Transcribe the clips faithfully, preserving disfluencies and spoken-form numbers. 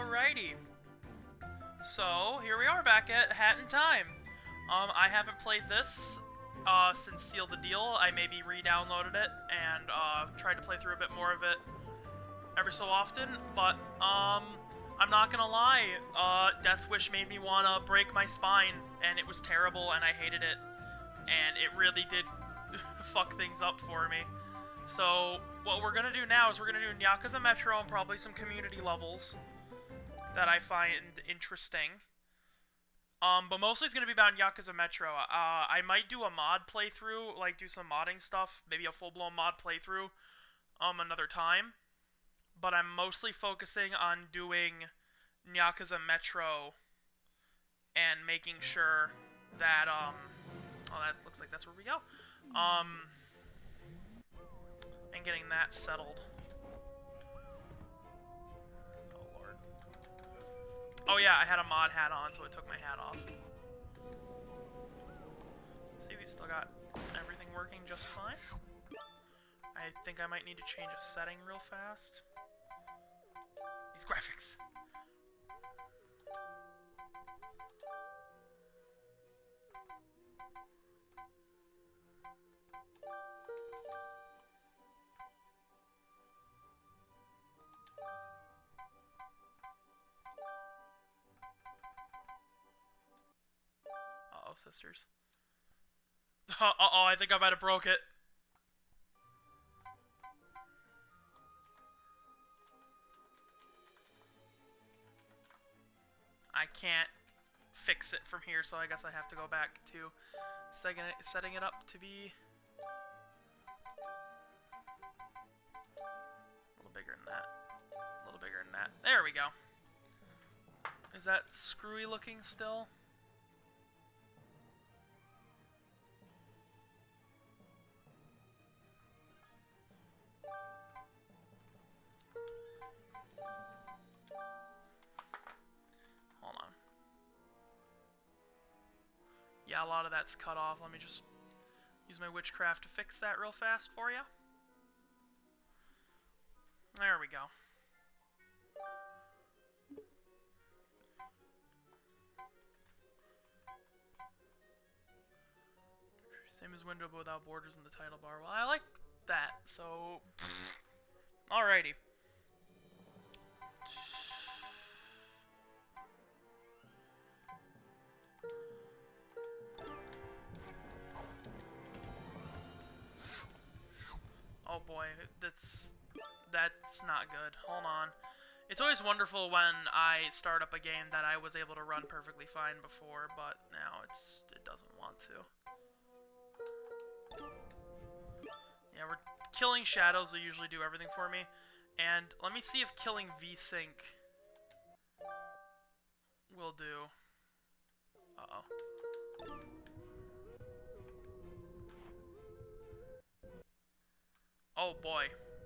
Alrighty. So, here we are back at Hat in Time. Um, I haven't played this uh, since Seal the Deal. I maybe re-downloaded it and uh, tried to play through a bit more of it every so often, but um, I'm not gonna lie, uh, Death Wish made me want to break my spine, and it was terrible, and I hated it, and it really did fuck things up for me. So, what we're gonna do now is we're gonna do Yakuza Metro and probably some community levels that I find interesting. Um, but mostly it's gonna be about Yakuza Metro. Uh, I might do a mod playthrough, like do some modding stuff, maybe a full-blown mod playthrough, um, another time. But I'm mostly focusing on doing Yakuza Metro and making sure that, um, oh, that looks like that's where we go. Um, and getting that settled. Oh, Lord. Oh, yeah, I had a mod hat on, so it took my hat off. See, we still got everything working just fine. I think I might need to change a setting real fast. These graphics. Uh-oh, sisters. Uh-oh, I think I might have broke it. I can't fix it from here, so I guess I have to go back to setting it, setting it up to be a little bigger than that. A little bigger than that. There we go. Is that screwy looking still? Yeah, a lot of that's cut off. Let me just use my witchcraft to fix that real fast for you. There we go. Same as window, but without borders in the title bar. Well, I like that, so... Alrighty. Oh boy, that's that's not good. Hold on. It's always wonderful when I start up a game that I was able to run perfectly fine before, but now it's it doesn't want to. Yeah, we're killing shadows will usually do everything for me. And let me see if killing V-Sync will do. Uh-oh. Oh boy.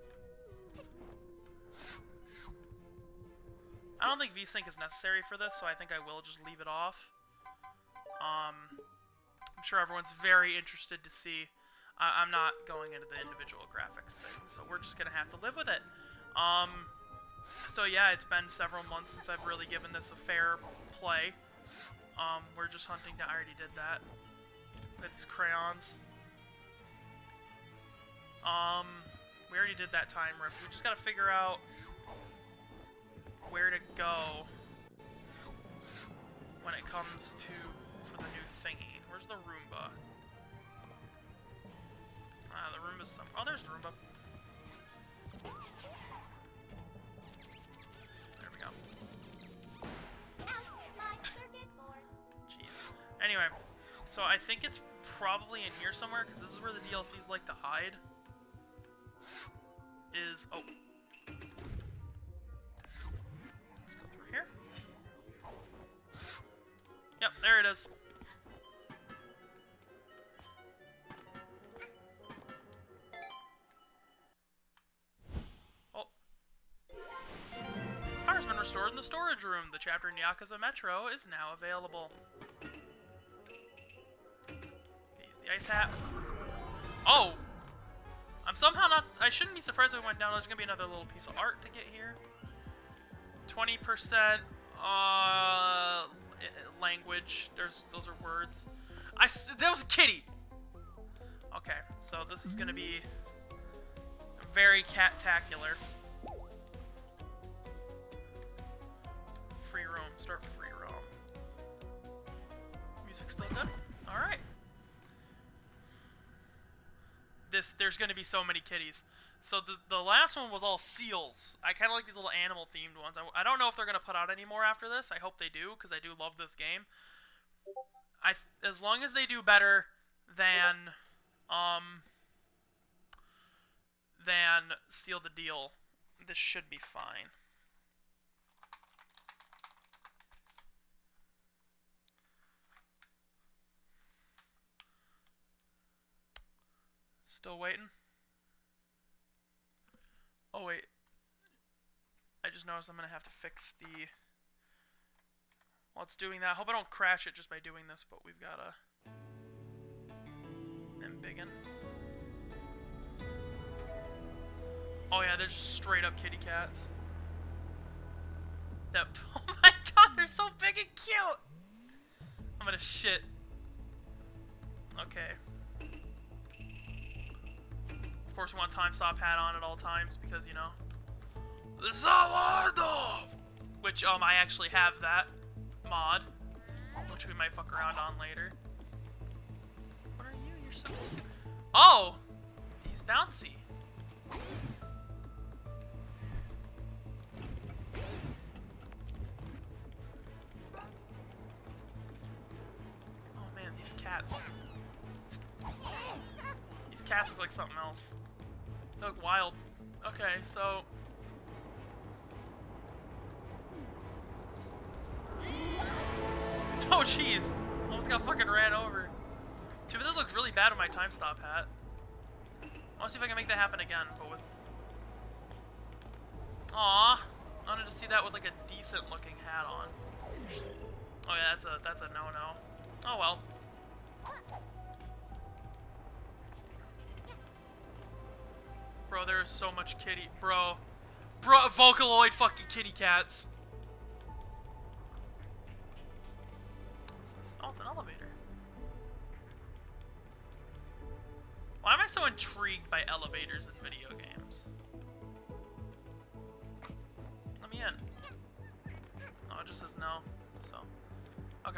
I don't think V-Sync is necessary for this, so I think I will just leave it off. Um, I'm sure everyone's very interested to see. Uh, I'm not going into the individual graphics thing, so we're just gonna have to live with it. Um, so yeah, it's been several months since I've really given this a fair play. Um, we're just hunting down. I already did that. With these crayons. Um, we already did that time rift. We just gotta figure out where to go when it comes to for the new thingy. Where's the Roomba? Ah, the Roomba's some. Oh, there's the Roomba. There we go. Jeez. Anyway, so I think it's probably in here somewhere because this is where the D L Cs like to hide. Is oh. Let's go through here. Yep, there it is. Oh. Power's been restored in the storage room. The chapter in Yakuza Metro is now available. Okay, use the ice hat. Oh! I'm somehow not... I shouldn't be surprised if we went down. There's going to be another little piece of art to get here. twenty percent uh, language. There's those are words. I that was a kitty. Okay, so this is gonna be very cat-tacular. Free roam. Start free roam. Music still good? All right. This there's gonna be so many kitties. So the, the last one was all seals. I kind of like these little animal-themed ones. I, I don't know if they're going to put out any more after this. I hope they do, because I do love this game. I As long as they do better than, um, than Seal the Deal, this should be fine. Still waiting? Oh, wait. I just noticed I'm going to have to fix the... While it's doing that, I hope I don't crash it just by doing this, but we've got a... Embiggen. Oh yeah, they're just straight up kitty cats. That... Oh my god, they're so big and cute! I'm gonna shit. Okay. Of course, we want time stop hat on at all times because, you know, the Zawardov! Which, um, I actually have that mod, which we might fuck around on later. What are you? You're so cute. Oh! He's bouncy. Oh man, these cats. These cats look like something else. They look wild. Okay, so... Oh jeez! Almost got fucking ran over. Dude, that looked really bad with my time stop hat. I wanna see if I can make that happen again, but with... Aww! I wanted to see that with like a decent looking hat on. Oh yeah, that's a that's a no-no. Oh well. Bro, there is so much kitty. Bro. Bro, Vocaloid fucking kitty cats. What's this? Oh, it's an elevator. Why am I so intrigued by elevators in video games? Let me in. Oh, it just says no. So. Okay.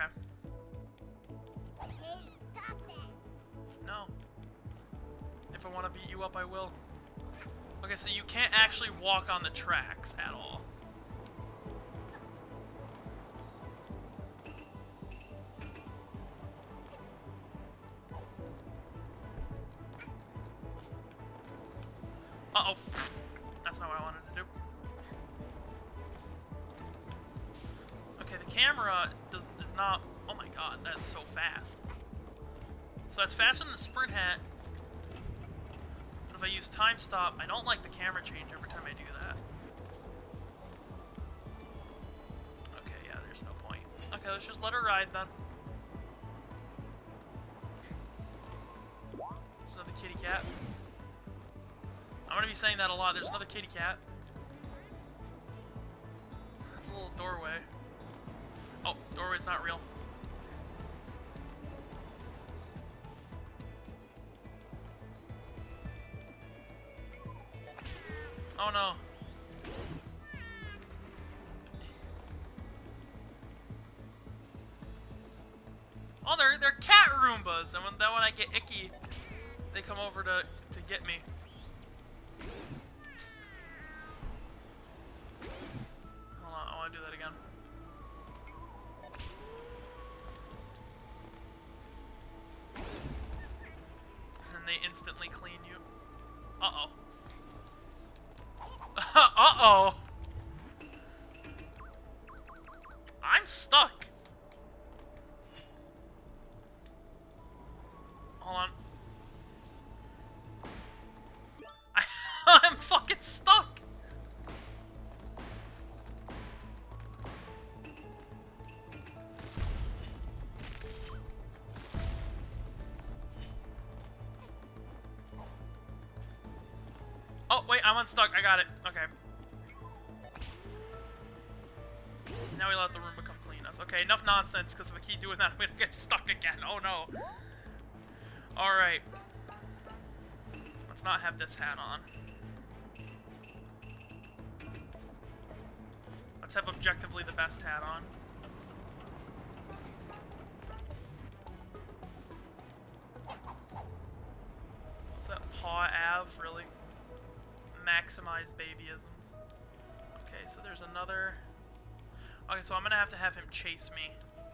Hey, stop that. No. If I want to beat you up, I will. Okay, so you can't actually walk on the tracks at all. Uh-oh. That's not what I wanted to do. Okay, the camera does, is not... Oh my god, that is so fast. So that's faster than the sprint hat. But if I use time stop, I don't like the camera change every time I do that. Okay, yeah, there's no point. Okay, let's just let her ride then. There's another kitty cat. I'm gonna be saying that a lot. There's another kitty cat. That's a little doorway. Oh, doorway's not real. Oh no. Oh, they're they're cat Roombas, and when, then when I get icky, they come over to to get me. Hold on, I want to do that again. And they instantly clean you. Uh-oh. Uh-oh! I'm stuck! Hold on. I I'm fucking stuck! Oh, wait, I'm unstuck. I got it. Okay. Now we let the Roomba come clean us. Okay, enough nonsense, because if I keep doing that, I'm gonna get stuck again. Oh no. Alright. Let's not have this hat on. Let's have objectively the best hat on. What's that? Paw Av, really? Maximize babyisms. Okay, so there's another... Okay, so I'm gonna have to have him chase me.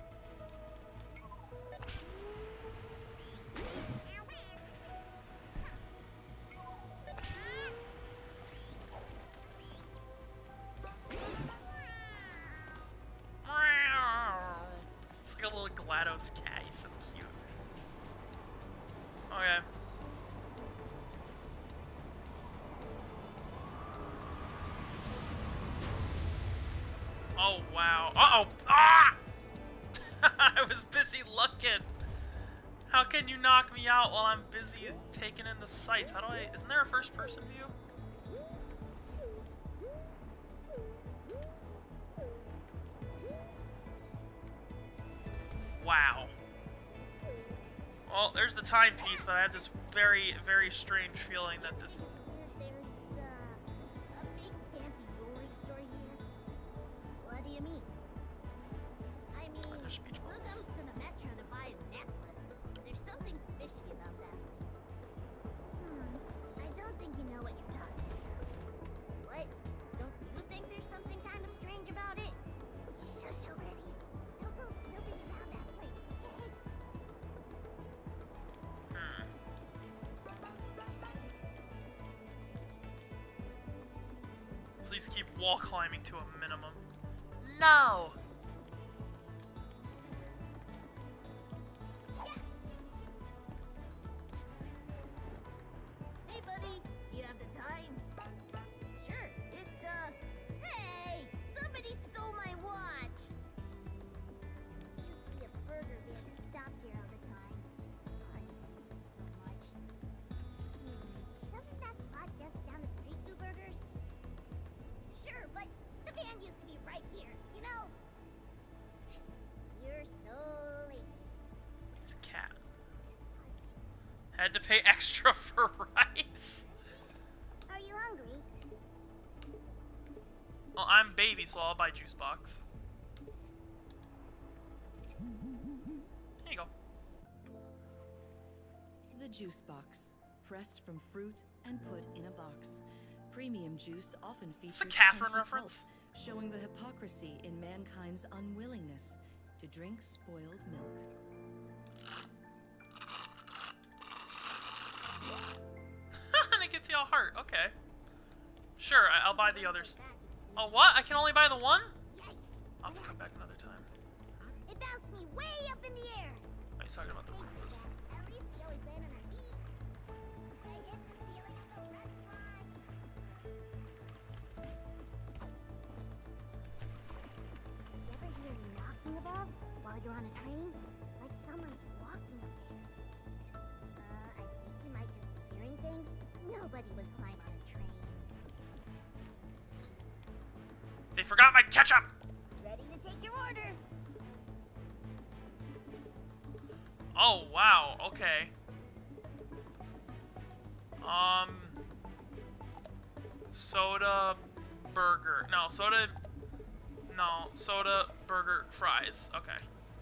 It's like a little GLaDOS cat, he's so cute. Okay. Oh, wow. Uh-oh! Ah! I was busy looking! How can you knock me out while I'm busy taking in the sights? How do I... Isn't there a first-person view? Wow. Well, there's the timepiece, but I have this very, very strange feeling that this... There's, uh, a big fancy jewelry store here. What do you mean? I mean, Oh, there's speech who bubbles. comes to the metro to buy a necklace? There's something fishy about that place. Hmm, I don't think you know what you're talking about. What? Don't you think there's something kind of strange about it? Shush already. Don't go snooping around that place, okay? Hmm. Please keep wall climbing to a minimum. No! Hey, buddy, do you have the time? Sure, it's, uh... Hey! Somebody stole my watch! Used to be a burger van that stopped here all the time. I used it so much. Hmm, doesn't that spot just down the street do burgers? Sure, but the van used to be right here, you know? You're so lazy. It's a cat. Had to pay extra for rice. Are you hungry? Well, I'm baby, so I'll buy juice box. There you go. The juice box, pressed from fruit and put in a box. Premium juice often features Is this a Catherine chunky reference? pulp, showing the hypocrisy in mankind's unwillingness to drink spoiled milk. And it gets you a heart. Okay. Sure, I I'll buy the others. Oh, what? I can only buy the one? Yikes! I'll have to come back another time. It bounced me way up in the air. Oh, he's talking about the Roombas. At least we always land on our feet. I hit the ceiling of the restaurant. You ever hear knocking above while you're on a train? Like someone's walking up there. Uh, I think you might just be hearing things. Nobody would climb on a train. They forgot my ketchup! Ready to take your order. Oh, wow. Okay. Um... Soda... Burger. No, soda... No, soda, burger, fries. Okay.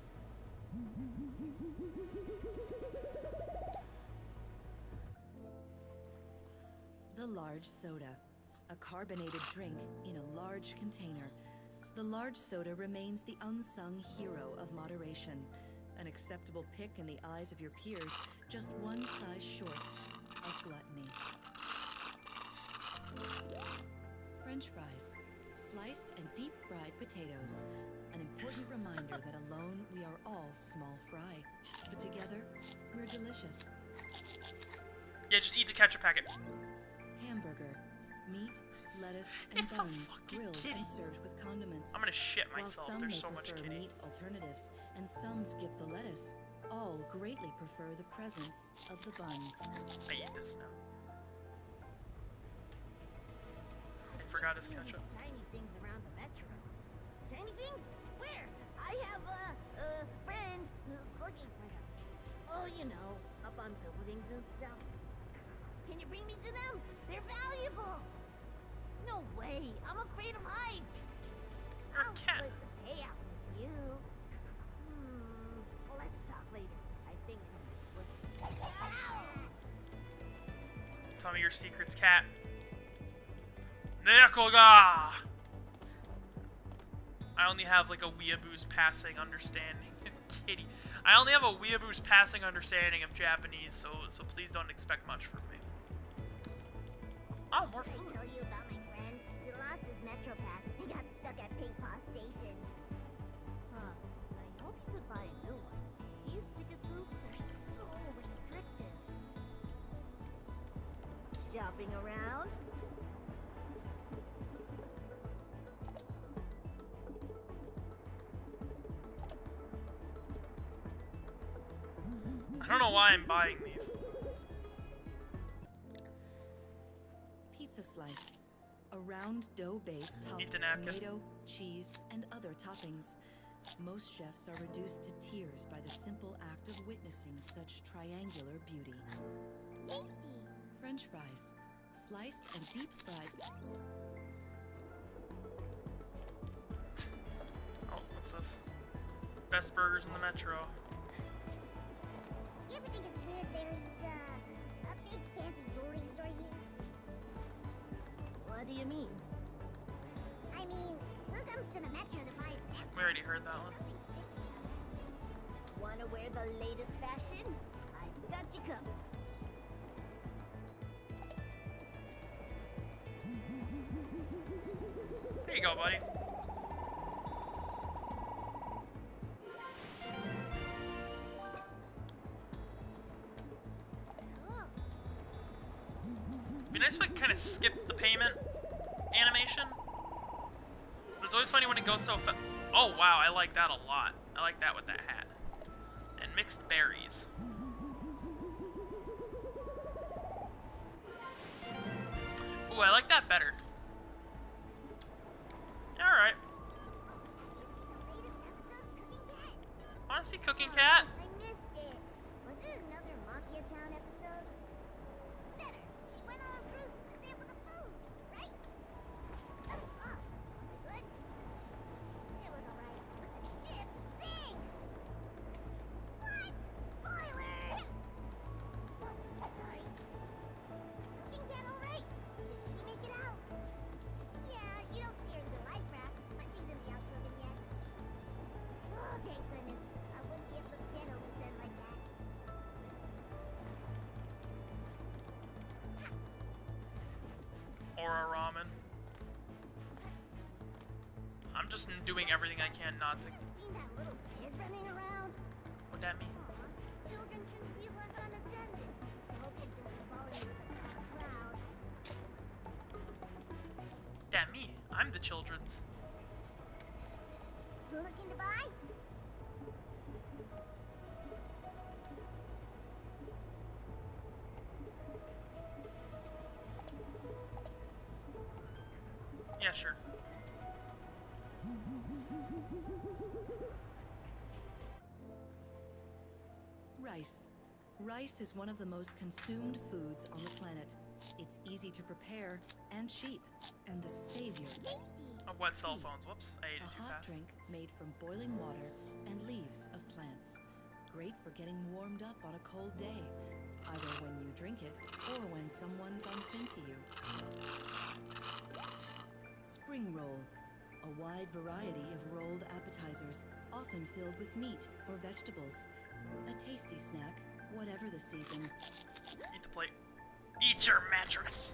The large soda, a carbonated drink in a large container. The large soda remains the unsung hero of moderation, an acceptable pick in the eyes of your peers, just one size short of gluttony. French fries, sliced and deep-fried potatoes, an important reminder that alone we are all small fry, but together we're delicious. Yeah, just eat the ketchup packet. Hamburger, meat, lettuce, and It's a buns fucking grilled kitty. and served with condiments. I'm gonna shit While myself. some There's may so much prefer kitty. meat alternatives, and some skip the lettuce, all greatly prefer the presence of the buns. I eat this now. I forgot his ketchup. Shiny things around the metro. Shiny things? have a, a friend who's looking for them. Oh, you know, up on buildings and stuff. Can you bring me to them? They're valuable. No way. I'm afraid of heights. I'll cat. split the payout with you. Hmm. Well, let's talk later. I think someone's listening. Tell me your secrets, cat. Nekoga! I only have like a weeaboo's passing understanding. Kitty. I only have a weeaboo's passing understanding of Japanese, so so please don't expect much from me. Oh, more Did I food. tell you about my friend? He lost his Metro Pass and got stuck at Pink Paw Station. Huh. I hope you could buy a new one. These ticket booths are so restrictive. Shopping around? I don't know why I'm buying these. Pizza slice. A round dough base topped Eat with the napkin. tomato, cheese, and other toppings. Most chefs are reduced to tears by the simple act of witnessing such triangular beauty. Tasty. French fries. Sliced and deep fried. Oh, what's this? Best burgers in the metro. You ever think it's weird there's uh, a big fancy jewelry store here? What do you mean? I mean, who comes to the Metro to buy a necklace? We already heard that one. Something fishy about it. Wanna wear the latest fashion? I got you covered. There you go, buddy. Cool. It'd be nice if I kind of skip the payment animation. But it's always funny when it goes so fa- Oh, wow, I like that a lot. I like that with that hat. And mixed berries. Ooh, I like that better. Alright. Have you seen the latest episode of Cooking Cat? Wanna see Cooking Cat? I missed it. Was it another Mafia Town episode? Better. She went on a cruise to sample the food, right? Oh, oh. Was it good? It was alright, but the ship sank! What? Spoiler! Oh, sorry. Is Cooking Cat alright? Did she make it out? Yeah, you don't see her in the life rafts, but she's in the outro vignettes. Oh, thank goodness. I wouldn't be able to stand over Zen like that. Or a ramen. I'm just doing everything I can not to... Seen that little kid running around? What'd that mean? Aw, children shouldn't be left unattended. I hope he doesn't fall into the crowd. That me. I'm the children's. Looking to buy? Yeah, sure. Rice. Rice is one of the most consumed foods on the planet. It's easy to prepare and cheap, and the savior. Of wet cell phones. Whoops, I ate it A too hot fast. drink made from boiling water and leaves of plants. Great for getting warmed up on a cold day, either when you drink it or when someone bumps into you. Spring roll. A wide variety of rolled appetizers, often filled with meat or vegetables. A tasty snack, whatever the season. Eat the plate. Eat your mattress!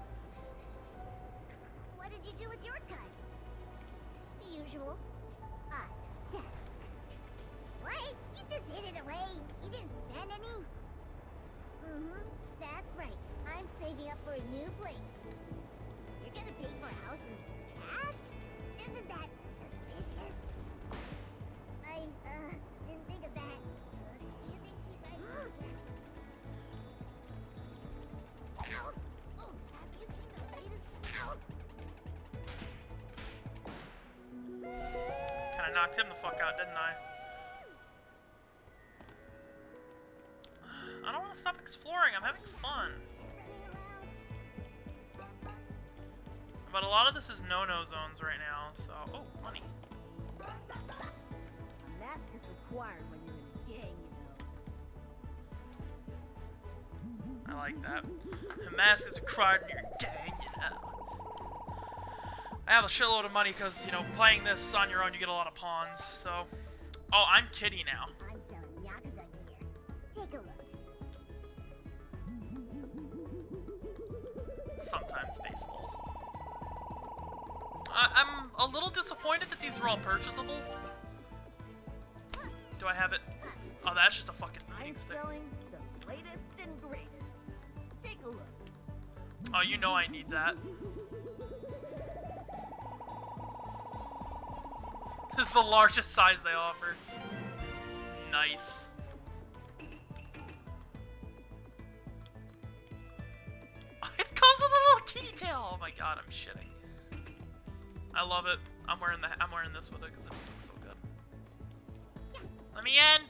So what did you do with your cut? The usual. I stashed it. What? You just hid it away. You didn't spend any? Mm-hmm. That's right. I'm saving up for a new place. You're gonna pay for a house in cash? Isn't that suspicious? I, uh, didn't think of that. Uh, do you think she might reject? Ow! Oh, have you seen the latest? Ow! Kinda knocked him the fuck out, didn't I? I don't want to stop exploring. I'm having fun. But a lot of this is no-no zones right now, so... Oh, money. A mask is required when you're in a gang, you know. I like that. A mask is required in your gang, you know. I have a shitload of money because, you know, playing this on your own, you get a lot of pawns, so... Oh, I'm Kitty now. I'm selling Yakuza gear. Take a look. Sometimes baseballs. I I'm a little disappointed that these are all purchasable. Do I have it? Oh, that's just a fucking beating I'm stick. selling the latest and greatest. Take a look. Oh, you know I need that. This is the largest size they offer. Nice. It comes with a little kitty tail. Oh my god, I'm shitting. I love it. I'm wearing the. I'm wearing this with it because it just looks so good. Let me in.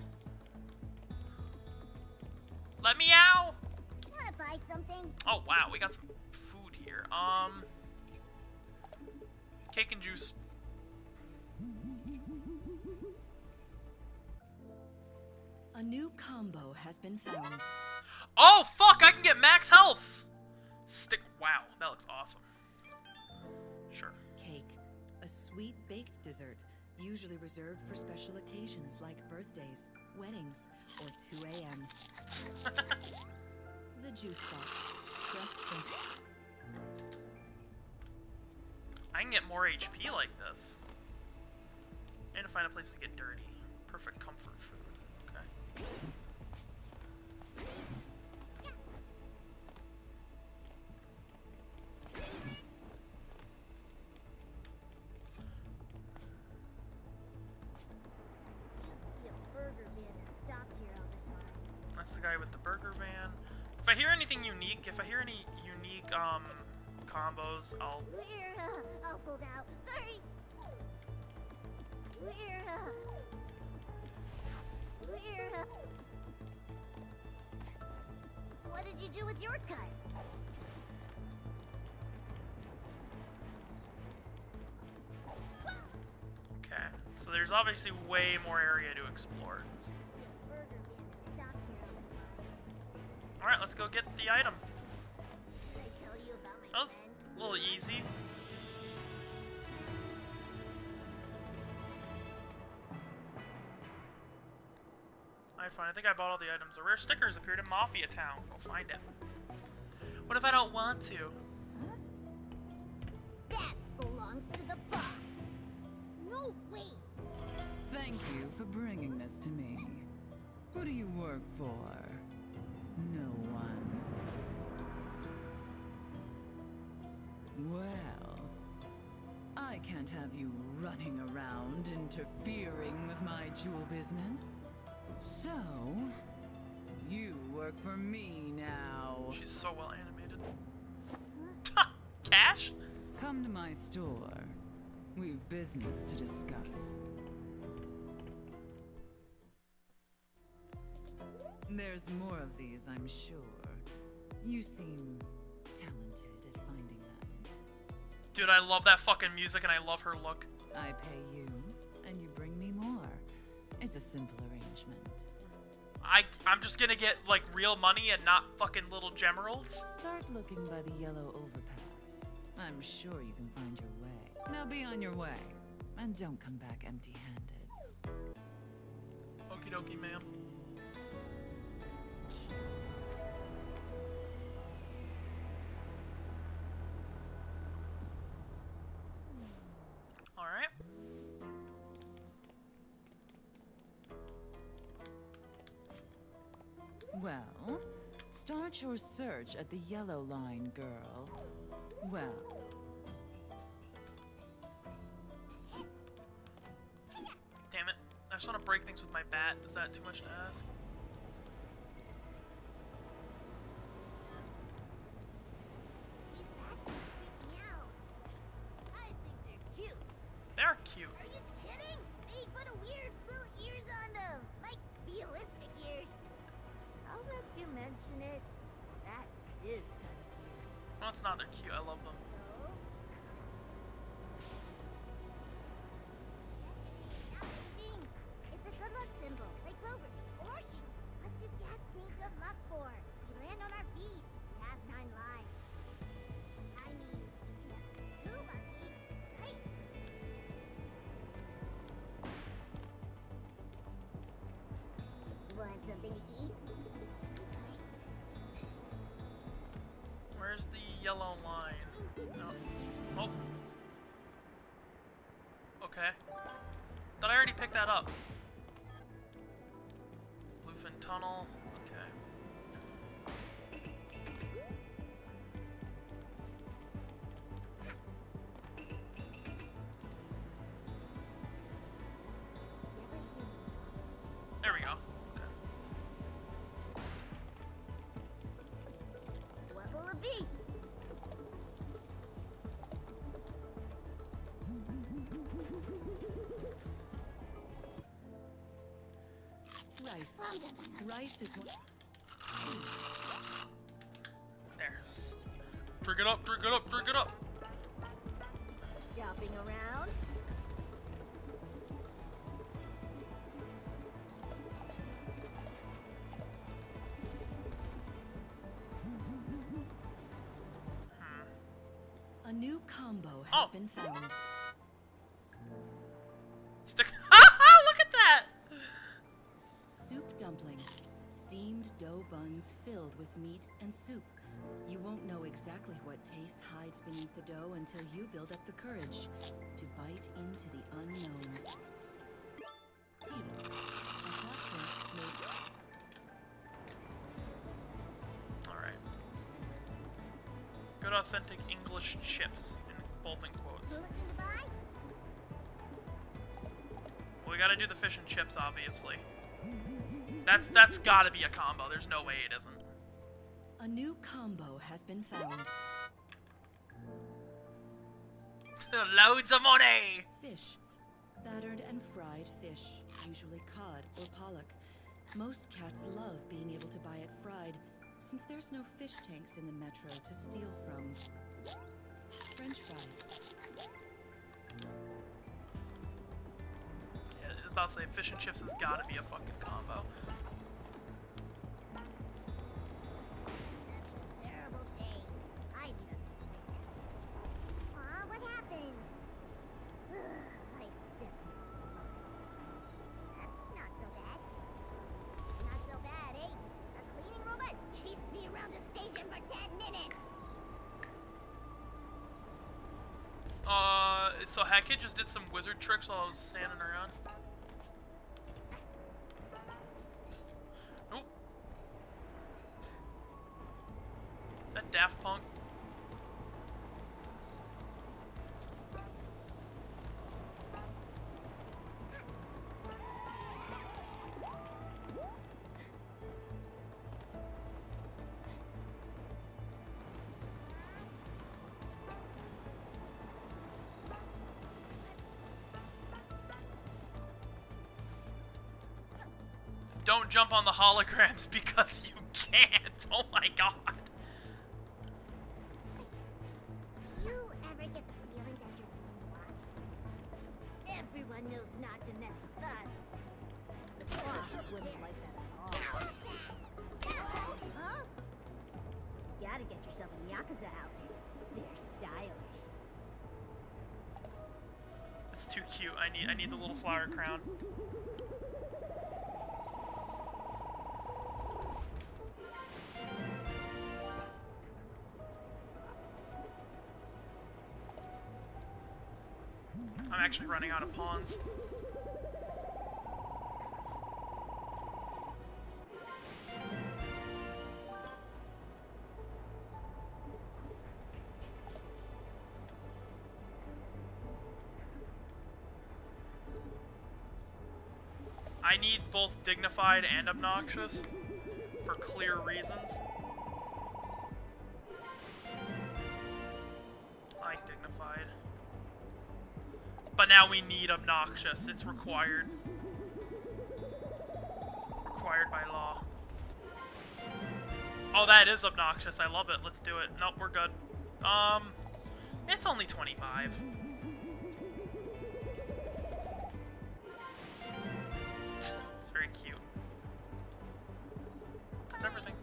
Let me out. Wanna buy something? Oh wow, we got some food here. Um, cake and juice. A new combo has been found. Oh fuck! I can get max healths. Stick. Wow, that looks awesome. Sure. Cake, a sweet baked dessert, usually reserved for special occasions like birthdays, weddings, or two A M The juice box, just from... I can get more H P like this. I need to find a place to get dirty. Perfect comfort food. Okay. That's the guy with the burger van. If I hear anything unique, if I hear any unique um combos, I'll. We're uh, all sold out. Sorry. We're uh, we're uh. So what did you do with your cut? Okay, so there's obviously way more area to explore. Alright, let's go get the item. Did I tell you about my That was friend? a little easy. Alright, fine. I think I bought all the items. A rare sticker has appeared in Mafia Town. Go find it. What if I don't want to? That belongs to the boss. No way. Thank you for bringing this to me. Who do you work for? No one. Well, I can't have you running around interfering with my jewel business. So, you work for me now. She's so well animated. Cash? Come to my store. We've business to discuss. There's more of these, I'm sure. You seem talented at finding them. Dude, I love that fucking music and I love her look. I pay you, and you bring me more. It's a simple arrangement. I, I'm just gonna get, like, real money and not fucking little gemeralds. Start looking by the yellow overpass. I'm sure you can find your way. Now be on your way, and don't come back empty-handed. Okie dokie, ma'am. Alright. Well, start your search at the yellow line, girl. Well. Damn it. I just want to break things with my bat. Is that too much to ask? These bats freak me out. I think they're cute. They're cute. Are you kidding? They it's not. They're cute. I love them. It's a good luck symbol, like rovers or horseshoes. What do cats need good luck for? We land on our feet. We have nine lives. I mean, too lucky, right? Want something to eat? Where's the yellow line? No. Oh. Okay. Thought I already picked that up. Bluefin Tunnel. Okay. There we go. Okay. What will it be? Rice. Rice is one. There. S- Drink it up, drink it up, drink it up! Shopping around? A new combo has Oh. been found. Stick. Look at that! Soup dumpling. Steamed dough buns filled with meat and soup. You won't know exactly what taste hides beneath the dough until you build up the courage to bite into the unknown. Tea. A hot drink made. Alright. Good authentic English chips, in both in quotes. Looking to buy? Well, we gotta do the fish and chips, obviously. That's that's gotta be a combo. There's no way it isn't. A new combo has been found. Loads of money! Fish. Battered and fried fish, usually cod or pollock. Most cats love being able to buy it fried, since there's no fish tanks in the metro to steal from. French fries. Yeah, I was about to say, fish and chips has gotta be a fucking combo. Terrible day. I know. Aw, what happened? I stepped in some mud. That's not so bad. Not so bad, eh? A cleaning robot chased me around the station for ten minutes. Uh, so Hackett just did some wizard tricks while I was standing around. Nope. That Daft Punk. Don't jump on the holograms because you can't. Oh my god. Do you ever get the feeling that you're being watched? Everyone knows not to mess with us. The boss wouldn't like that at all. Huh? Gotta get yourself a Yakuza outfit. They're stylish. It's too cute. I need I need the little flower crown. I'm actually running out of pawns. I need both dignified and obnoxious for clear reasons. I like dignified. But now we need obnoxious. It's required. Required by law. Oh, that is obnoxious. I love it. Let's do it. Nope, we're good. Um, it's only twenty-five. It's very cute. That's everything.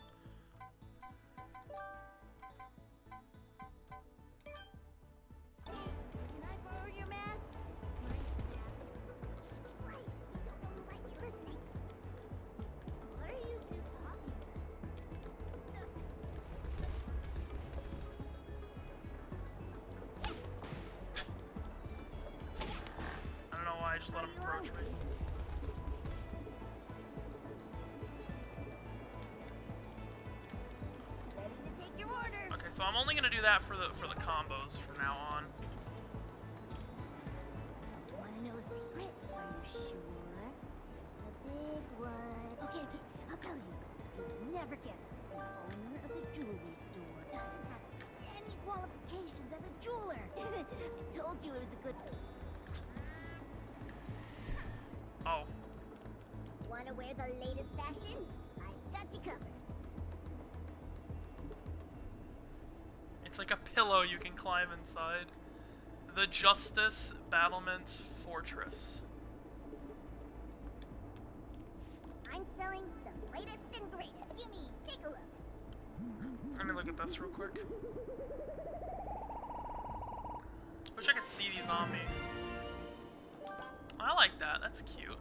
Can I borrow your mask? Mine's snapped. Shh, be quiet. You don't know who might be listening. What are you two talking about? I don't know why I just let him approach me. Ready to take your order. Okay, so I'm only gonna do that for the for the combos from now on. Want to know a secret? Are you sure? It's a big one. Okay, okay, I'll tell you. You'd never guess it. The owner of the jewelry store doesn't have any qualifications as a jeweler. I told you it was a good... Oh, Want to wear the latest fashion? I've got you covered. it's like a pillow you can climb inside. The Justice Battlements Fortress. I'm selling the latest and greatest. Gimme, take a look. Let me look at this real quick. Wish I could see these on me. I like that. That's cute.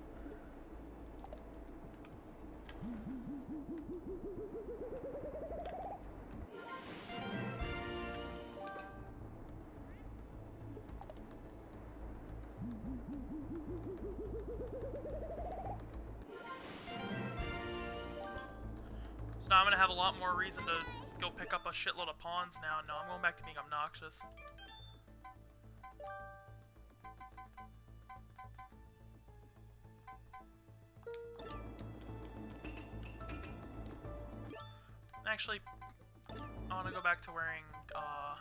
So now I'm gonna have a lot more reason to go pick up a shitload of pawns now. No, I'm going back to being obnoxious. Actually, I want to go back to wearing, uh...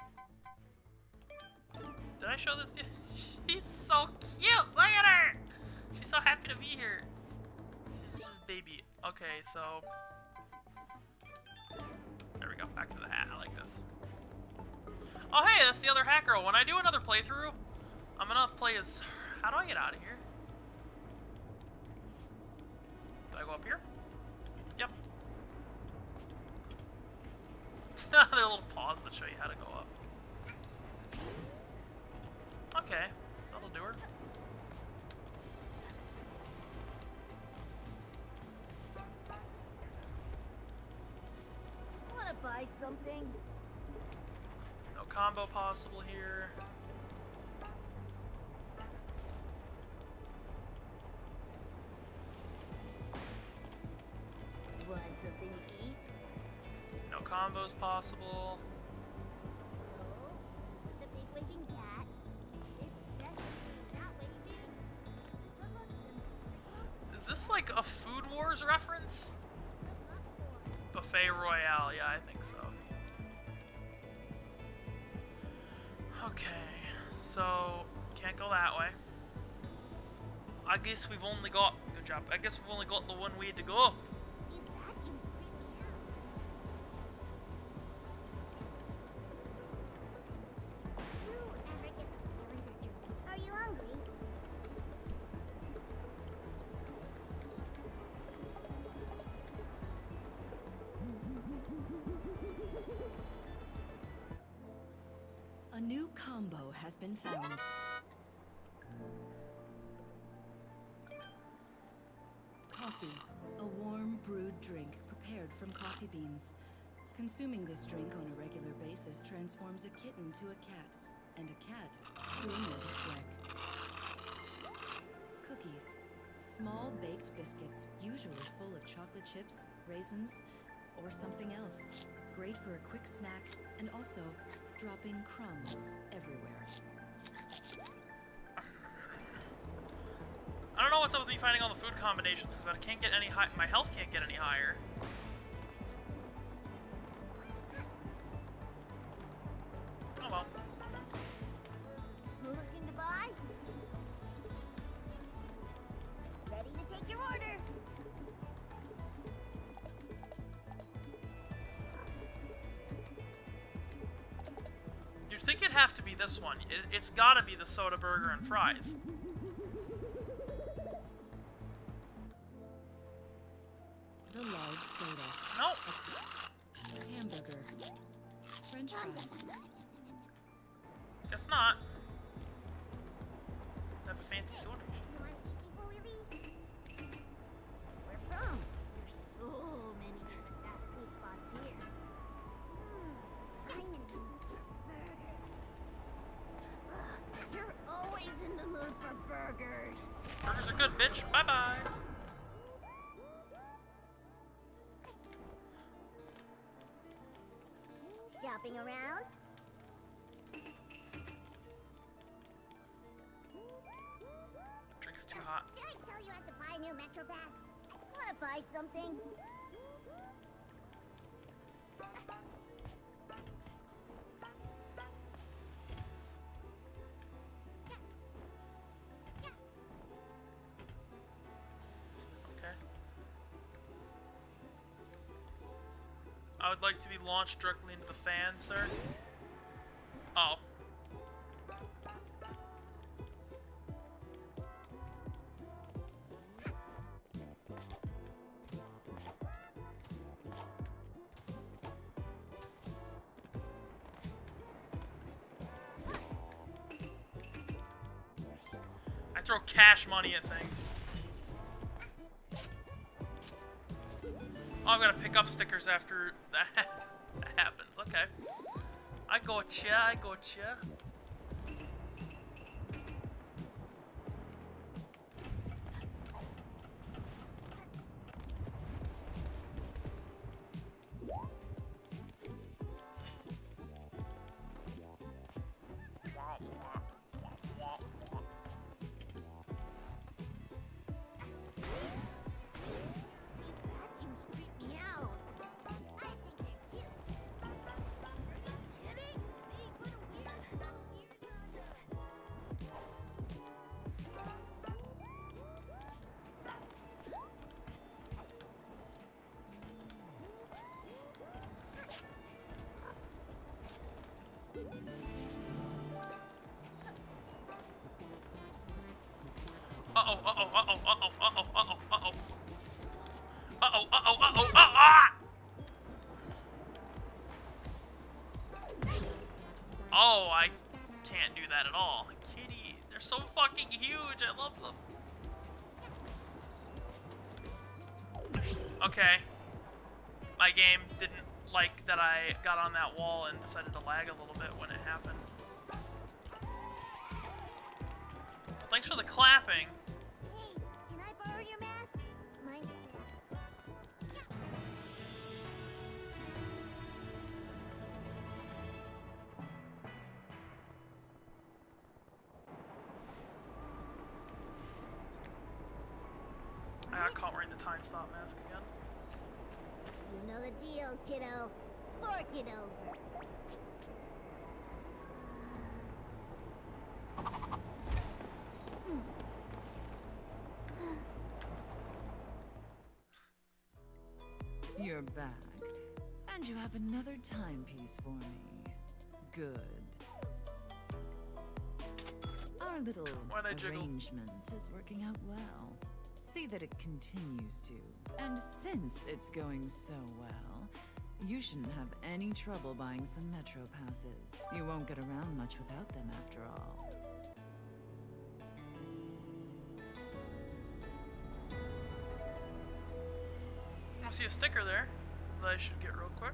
Did I show this to you? She's so cute! Look at her! She's so happy to be here. She's just baby. Okay, so... There we go, back to the hat. I like this. Oh hey, that's the other hat girl. When I do another playthrough, I'm gonna play as... How do I get out of here? Do I go up here? Yep. There are little paws that show you how to go up. Okay, that'll do her. Want to buy something? No combo possible here. Want something to eat? No combos possible. So, the big winking cat. It's definitely not waving. Good luck, Tim. Is this like a Food Wars reference? Buffet Royale, yeah, I think so. Okay, so can't go that way. I guess we've only got, good job, I guess we've only got the one way to go. These vacuums creep me out. You ever get the feeling that you're... Are you hungry? A new combo has been found. Coffee, a warm brewed drink prepared from coffee beans. Consuming this drink on a regular basis transforms a kitten to a cat, and a cat to a nervous wreck. Cookies, small baked biscuits, usually full of chocolate chips, raisins, or something else. Great for a quick snack, and also dropping crumbs everywhere. I don't know what's up with me finding all the food combinations because I can't get any high. My health can't get any higher. Oh well. Looking to buy? Ready to take your order. think it'd have to be this one. It, it's gotta be the soda burger and fries. The large soda. Nope. Hamburger. French fries. Guess not. They have a fancy soda machine. You want to eat before we leave? Where from? There's so many fast food spots here. Hmm, I'm in the mood for burgers. Ugh, you're always in the mood for burgers. Burgers are good, bitch. Bye-bye. Shopping around? Drink's too hot. Did I tell you I have to buy a new Metro Pass? Wanna buy something? Okay. I would like to be launched directly into the fan, sir. Oh. I throw cash money at things. Oh, I'm gonna pick up stickers after that, that happens. Okay. I gotcha, I gotcha. Uh-oh, uh-oh, uh-oh, uh-oh, uh-oh, uh-oh, uh-oh. Uh-oh, uh-oh, uh-oh, uh-oh! Oh, I can't do that at all. Kitty, they're so fucking huge. I love them. Okay. My game didn't like that I got on that wall and decided to lag a little bit when it happened. Thanks for the clapping. Hey, can I borrow your mask? Mine's fast. I got caught wearing the time stop mask again. You know the deal, kiddo. Fork it over. You're back. And you have another timepiece for me. Good. Our little Why'd I jiggle? arrangement is working out well. See that it continues to. And since it's going so well, you shouldn't have any trouble buying some Metro passes. You won't get around much without them after all. I see a sticker there that I should get real quick.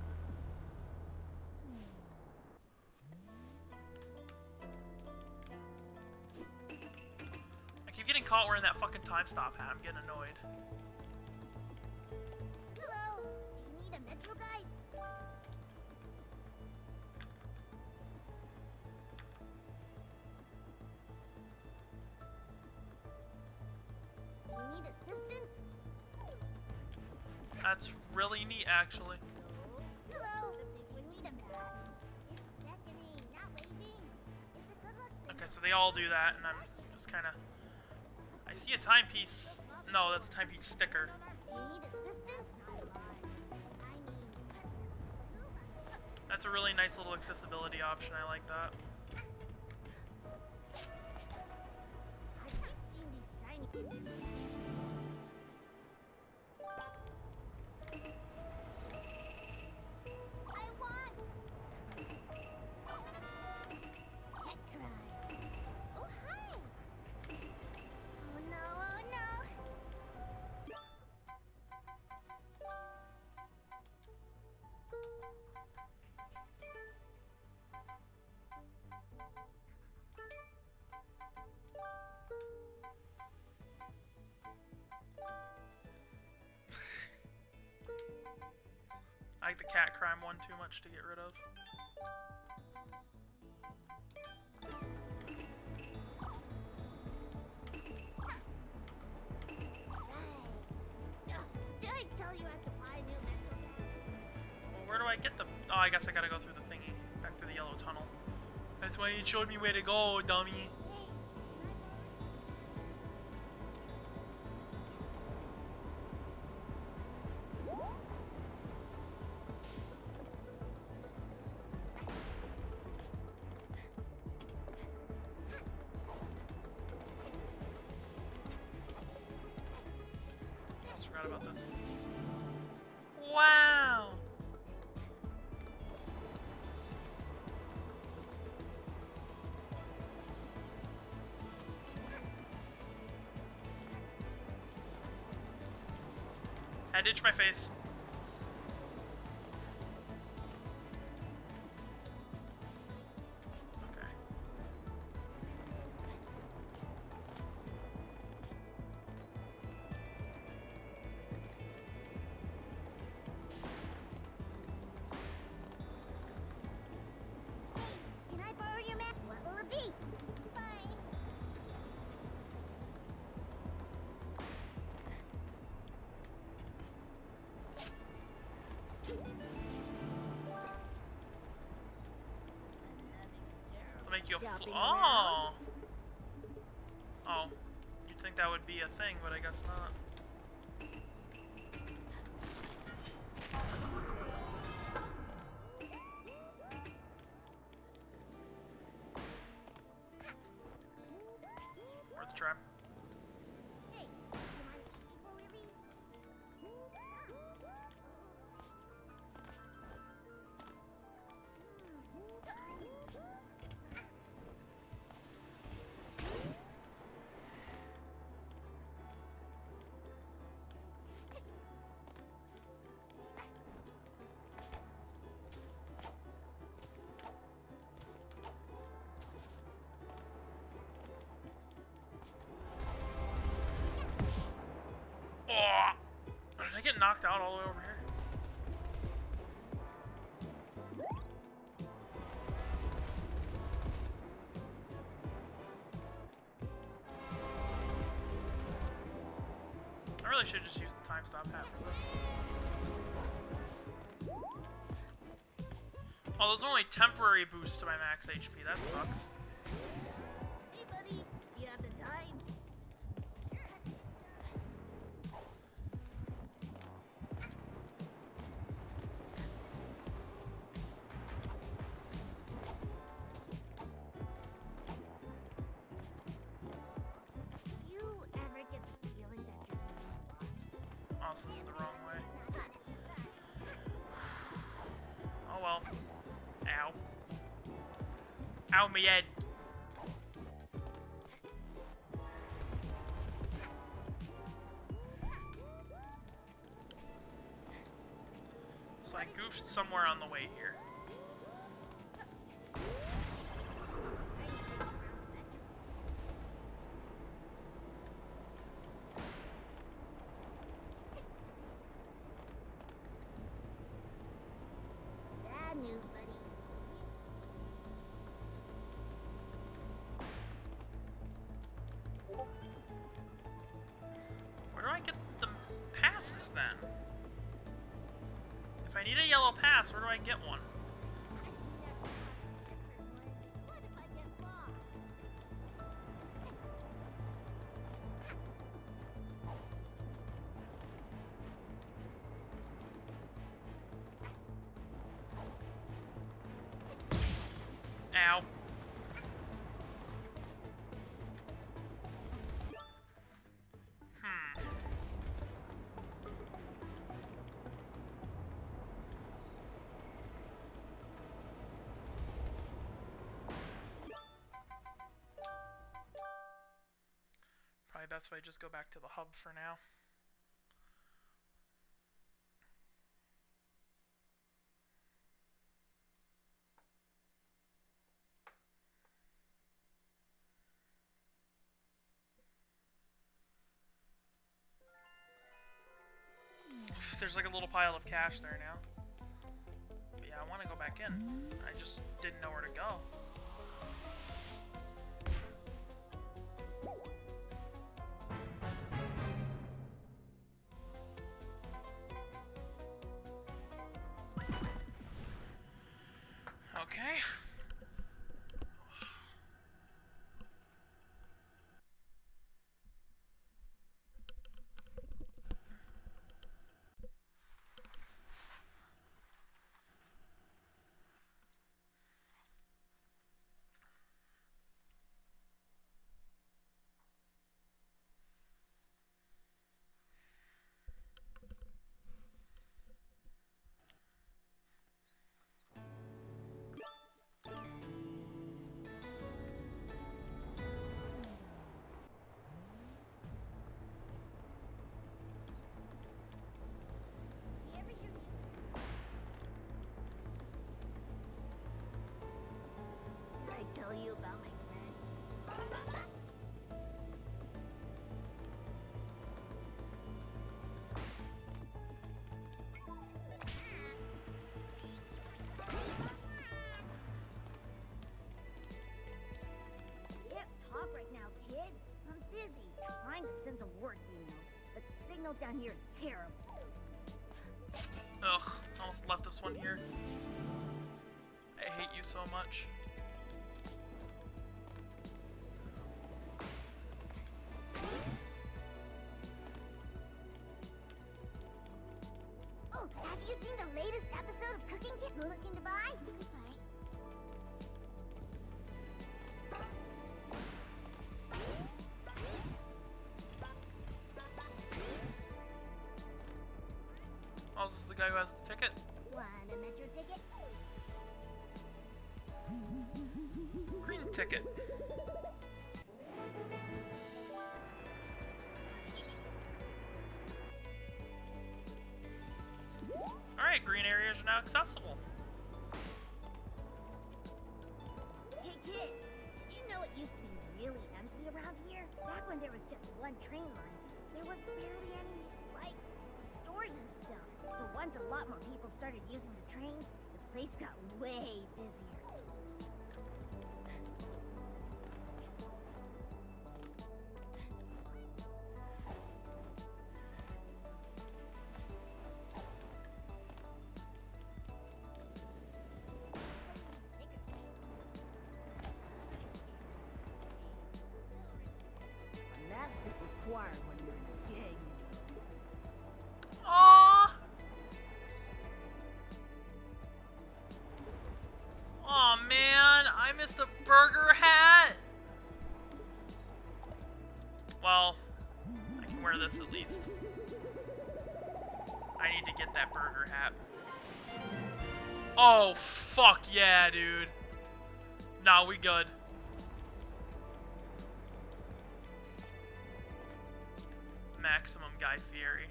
I keep getting caught wearing that fucking time stop hat. I'm getting annoyed. Hello. Do you need a Metro guide? Do you need assistance? That's really neat, actually. Hello. We need a map. It's beckoning, not waving. It's a good luck thing. Okay, so they all do that, and I'm just kind of... I see a timepiece. No, that's a timepiece sticker. Do you need assistance? I mean, That's a really nice little accessibility option. I like that. I keep seeing these shiny. I want. Pet cry. Oh hi. Oh no! Oh no! I like the cat crime one too much to get rid of. Did I tell you I could buy a new mental cat? Well, where do I get the... Oh, I guess I gotta go through the thingy. Back through the yellow tunnel. That's why you showed me where to go, dummy. Hey, I almost forgot about this. Wow! I ditched my face. Okay. can I borrow your map? What will it be? Bye. To make you a fl- Jumping Oh! Oh. You'd think that would be a thing, but I guess not. Worth a try. Hey, you mind eat before we leave? Oh! Did I get knocked out all the way over here? I really should just use the time stop hat for this. Oh, there's only temporary boost to my max H P. That sucks. Hey, buddy, you have the time? Do you ever get the feeling that you're being Oh, so this is the wrong way. lost? Oh well. Ow. Ow, me head. So I goofed somewhere on the way here. Bad news, buddy. Where do I get the passes then? If I need a yellow pass, where do I get one? What if I get lost? Probably best if I just go back to the hub for now. There's like a little pile of cash there now. But yeah, I want to go back in. I just didn't know where to go. Okay. You ever hear music? Did I tell you about my friend? Can't talk right now, kid. I'm busy trying to send some work emails, but the signal down here is terrible. Ugh, almost left this one here. I hate you so much. Oh, have you seen the latest episode of Cooking Kit looking to buy? Goodbye. Oh, is this the guy who has the ticket? Want a metro ticket? Green ticket. Alright, green areas are now accessible. Hey kid, did you know it used to be really empty around here? Back when there was just one train line, there was barely any, like, stores and stuff. But once a lot more people started using the trains, the place got way busier. A mask is required when you're in a gang. Aww! Aw, man, I missed a burger hat! Well, I can wear this at least. I need to get that burger hat. Oh, fuck yeah, dude. Nah, we good. Maximum Guy Fieri.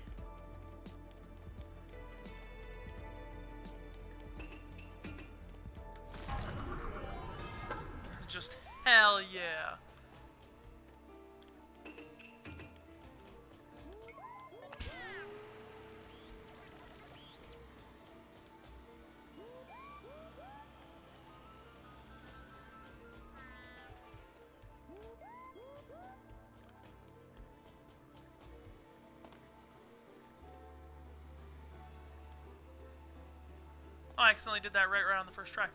Just hell yeah. Oh, I accidentally did that right right on the first try.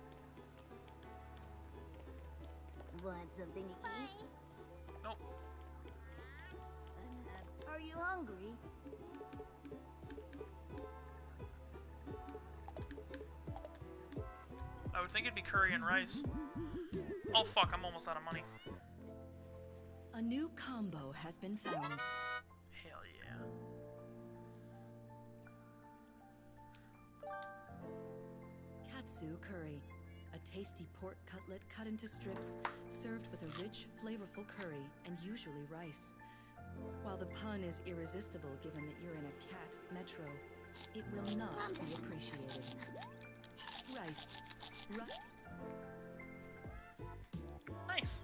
Want something to eat? Nope. Uh, are you hungry? I would think it'd be curry and rice. Oh fuck, I'm almost out of money. A new combo has been found. Hell yeah. Katsu curry, a tasty pork cutlet cut into strips, served with a rich, flavorful curry and usually rice. While the pun is irresistible given that you're in a cat metro, it will not be appreciated. Rice. Ri Nice.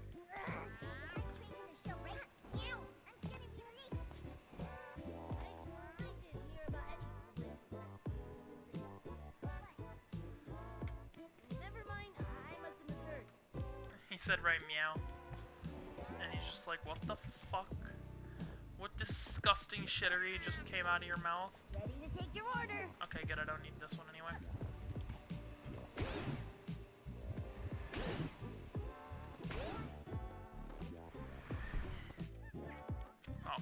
He said right meow. And he's just like, what the fuck? What disgusting shittery just came out of your mouth? Ready to take your order. Okay, good, I don't need this one anyway. Oh.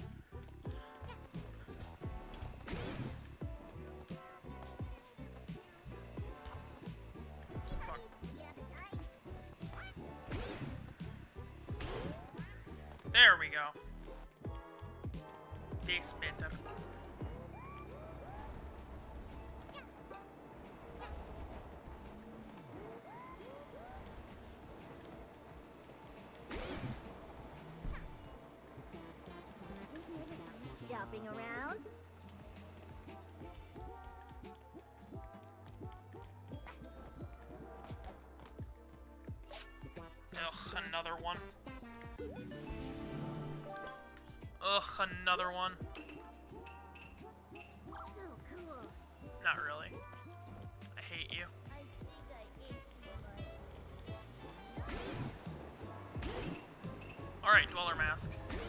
Fuck. There we go. Tastes better. Shopping around. Ugh, another one. Ugh, another one. So cool. Not really. I hate you. I think I ate too much. Alright, Dweller Mask.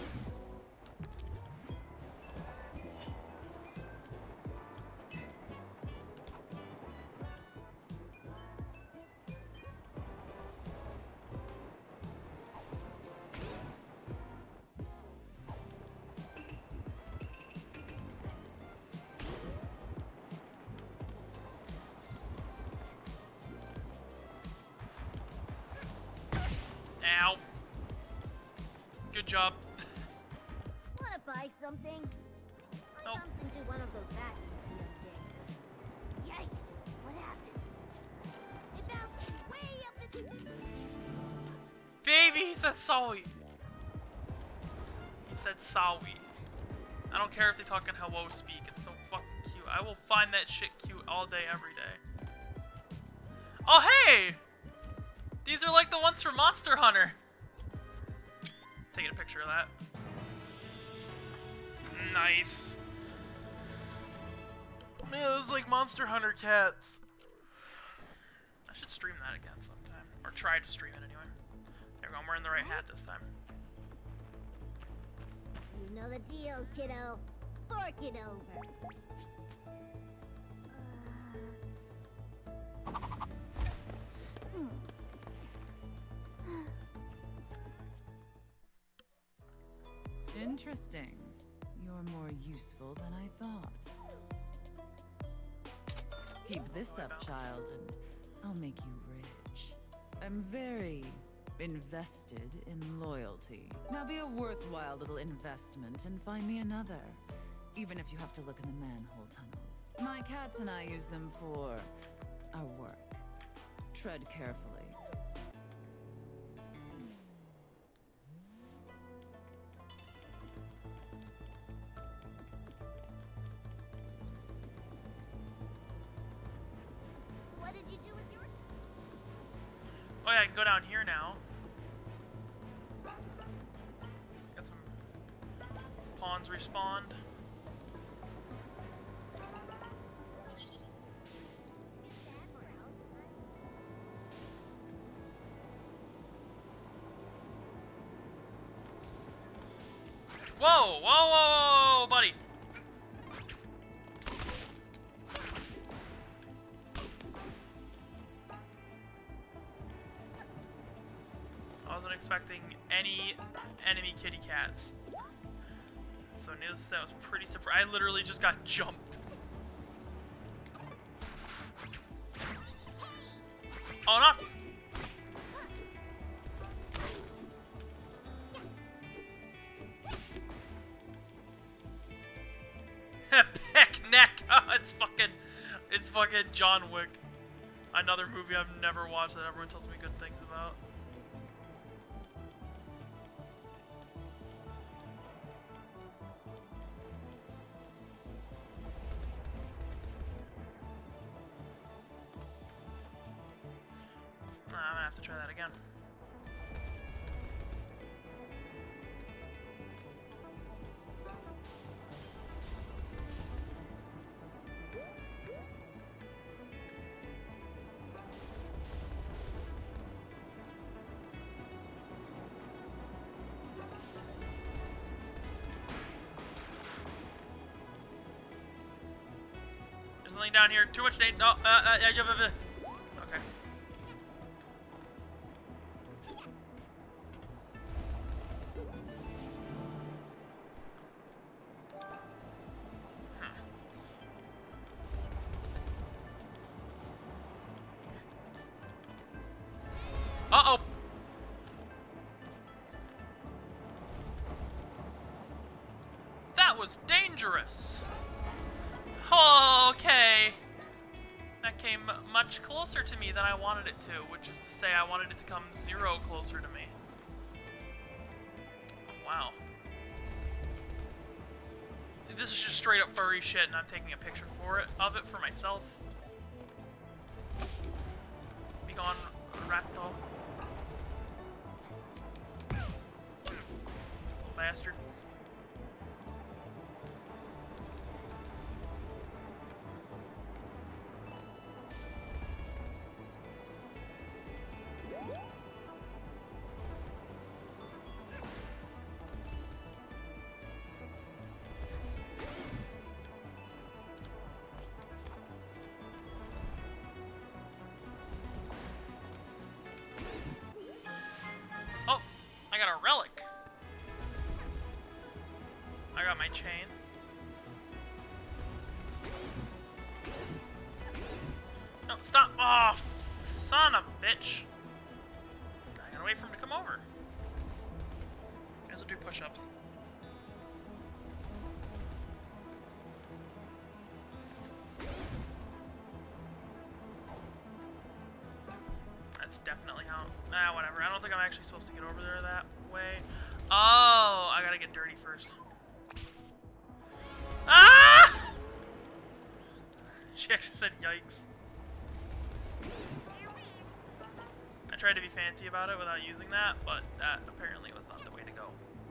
Ow. Good job. Wanna buy something? I Nope. bumped into one of those vacuums the other day. Yikes! What happened? It bounced way up into. Baby, he said sorry. He said sorry. I don't care if they talk in hello speak. It's so fucking cute. I will find that shit cute all day, every day. Oh, hey! These are like the ones from Monster Hunter. Taking a picture of that. Nice. Man, those like Monster Hunter cats. I should stream that again sometime. Or try to stream it anyway. There we go, I'm wearing the right hat this time. You know the deal, kiddo. Fork it over. Interesting. You're more useful than I thought. Keep this up, child, and I'll make you rich. I'm very invested in loyalty. Now be a worthwhile little investment and find me another, even if you have to look in the manhole tunnels. My cats and I use them for our work. Tread carefully. So what did you do with your? Oh yeah, I can go down here now. Got some pawns respawned. Whoa, whoa, whoa, whoa, buddy. I wasn't expecting any enemy kitty cats. So needless to say, I was pretty surprised. I literally just got jumped. Oh, not. Peck neck. Oh, it's fucking, it's fucking John Wick. Another movie I've never watched that everyone tells me good things about. I'm gonna have to try that again. There's something down here. Too much danger. No, uh, uh, uh, uh, uh, okay. Uh-oh! That was dangerous! Okay! That came much closer to me than I wanted it to, which is to say I wanted it to come zero closer to me. Oh, wow. This is just straight up furry shit, and I'm taking a picture for it of it for myself. Be gone, ratto. Little bastard. Oh, I got a relic. I got my chain. No, stop! Oh, f son of a bitch! I gotta wait for him to come over. Guys will do push-ups. That's definitely how. Ah, whatever. I don't think I'm actually supposed to get over there that way. Oh, I gotta get dirty first. Ah! She actually said yikes. I tried to be fancy about it without using that, but that apparently was not the way to go.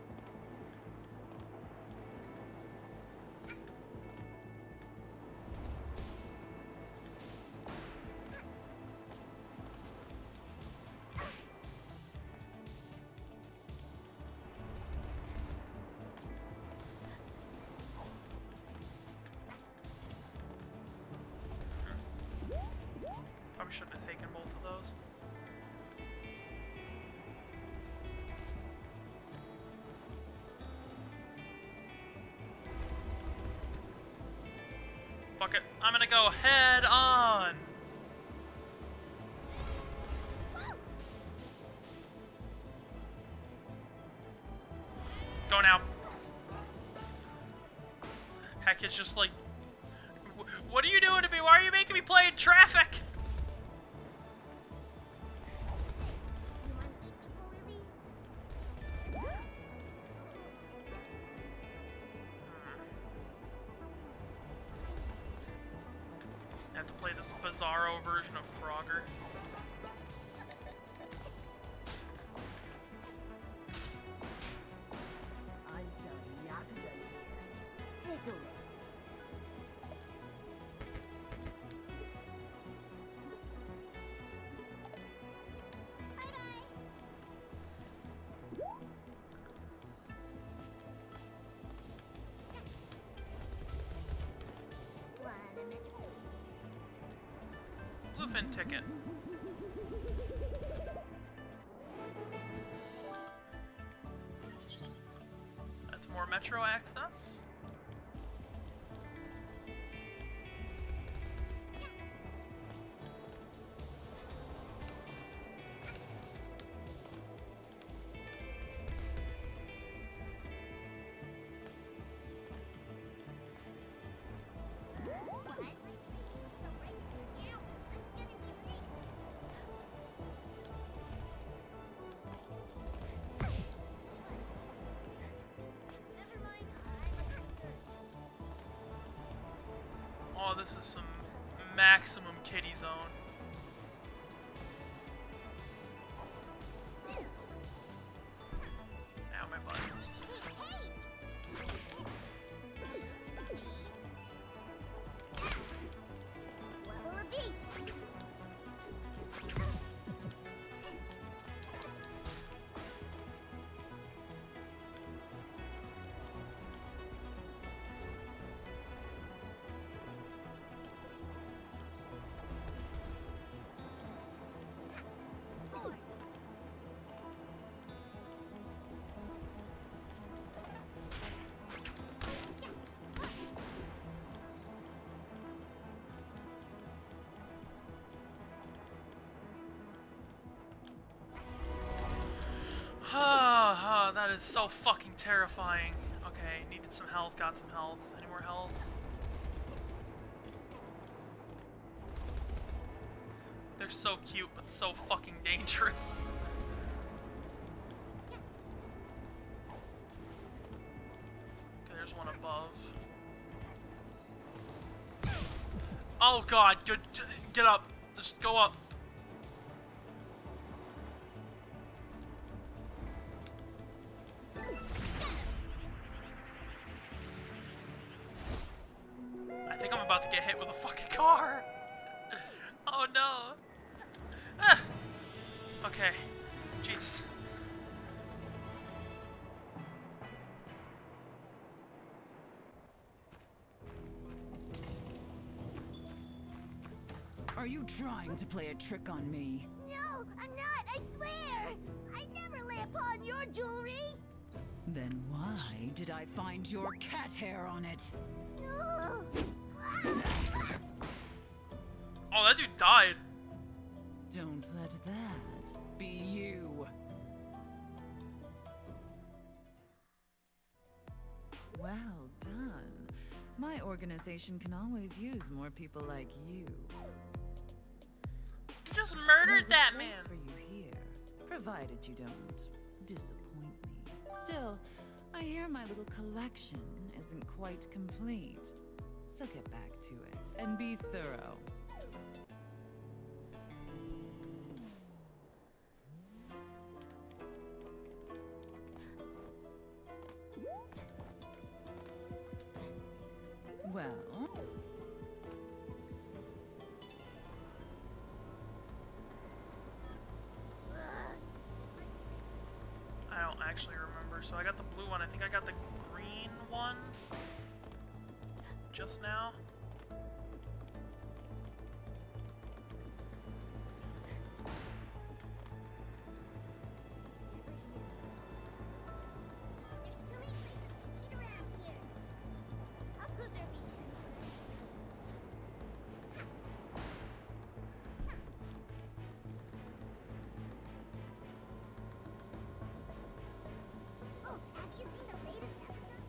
Probably shouldn't have taken both of those. Fuck it. I'm gonna go head on. Go now. Heck, it's just like, what are you doing to me? Why are you making me play in traffic? I have to play this bizarro version of Frogger. I'm sorry, not sorry. Take a look. Bluefin ticket. That's more Metro access. What? So right now, it's gonna be late. this is some maximum kiddie zone. Ow, my butt. What'll it be? Ah, that is so fucking terrifying. Okay, needed some health, got some health. Any more health? They're so cute, but so fucking dangerous. Okay, there's one above. Oh god, good, get up. Just go up. I think I'm about to get hit with a fucking car. Oh no. Ah. Okay. Jesus. Are you trying to play a trick on me? No, I'm not, I swear! I never lay upon your jewelry! Then why did I find your cat hair on it? No! Oh, that dude died. Don't let that be you. Well done. My organization can always use more people like you. You just murdered There's a that place man. for you here, provided you don't disappoint me. Still, I hear my little collection isn't quite complete. So get back to it and be thorough. Well, I don't actually remember. So I got the blue one. I think I got the green one just now. There's too many places to eat around here. How could there be? Oh, have you seen the latest episode?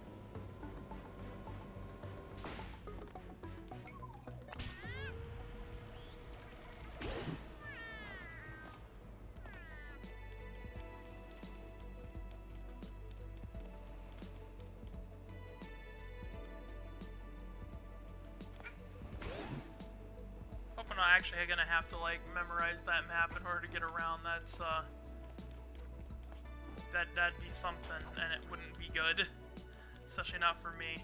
Hope I'm not actually gonna have to like memorize that map in order to get around. That's uh, that that'd be something, and it wouldn't be good, especially not for me.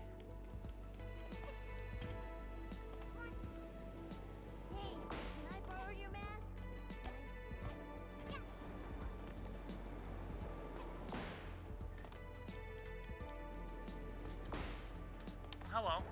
Hey, can I borrow your mask? Hello.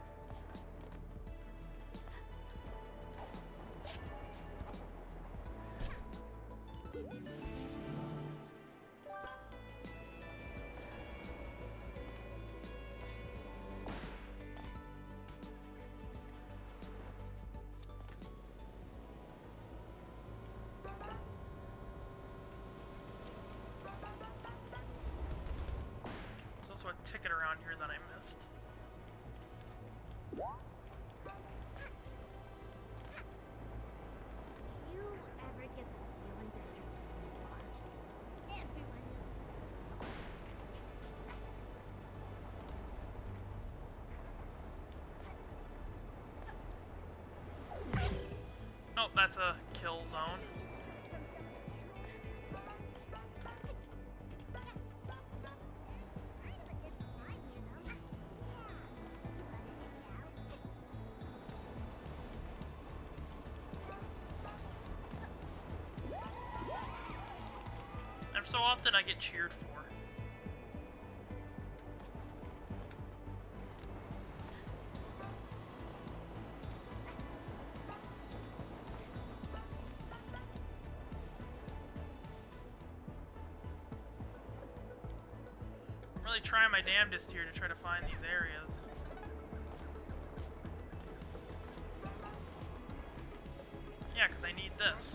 There's also a ticket around here that I missed. Do you ever get the feeling that you're being watched? Everyone. Oh, that's a kill zone. And so often I get cheered for. I'm really trying my damnedest here to try to find these areas. Yeah, because I need this.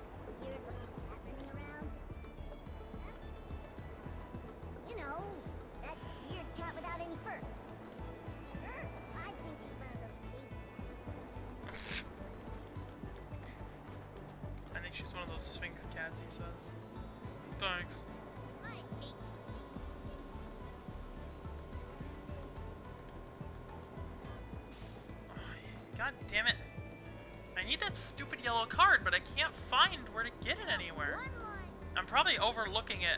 You know, that weird cat without any fur. Her? I think she's one of those sphinx cats. I think she's one of those Sphinx cats, he says. Thanks. I hate this. God damn it. I need that stupid yellow card, but I can't find where to get it anywhere. One more. I'm probably overlooking it.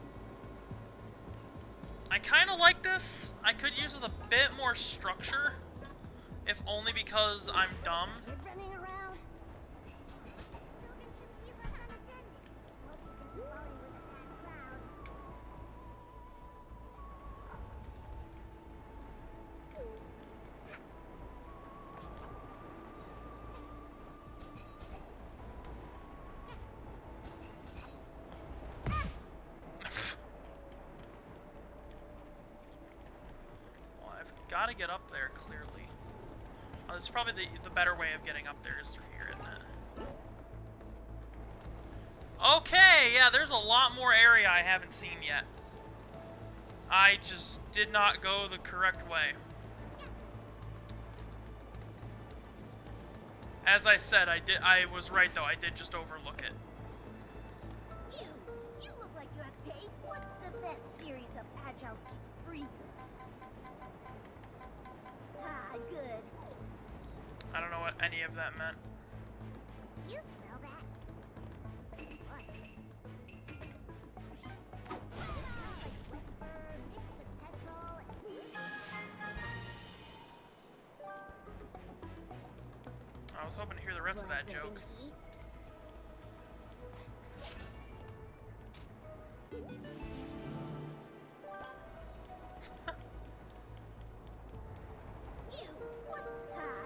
I kind of like this. I could use with a bit more structure, if only because I'm dumb. Kid running around. Children shouldn't be left unattended. Hope you're just floating with a bad crowd. Well, I've got to get up there, clearly. Oh, it's probably the, the better way of getting up there is through here, isn't it? Okay, yeah, there's a lot more area I haven't seen yet. I just did not go the correct way. As I said, I did. I was right though. I did just overlook it. You, you look like you have taste. What's the best series of agile springs? Ah, good. I don't know what any of that meant. You smell that? What? Like wet fur mixed with petrol and... I was hoping to hear the rest of that Words joke. can eat. You, what's that?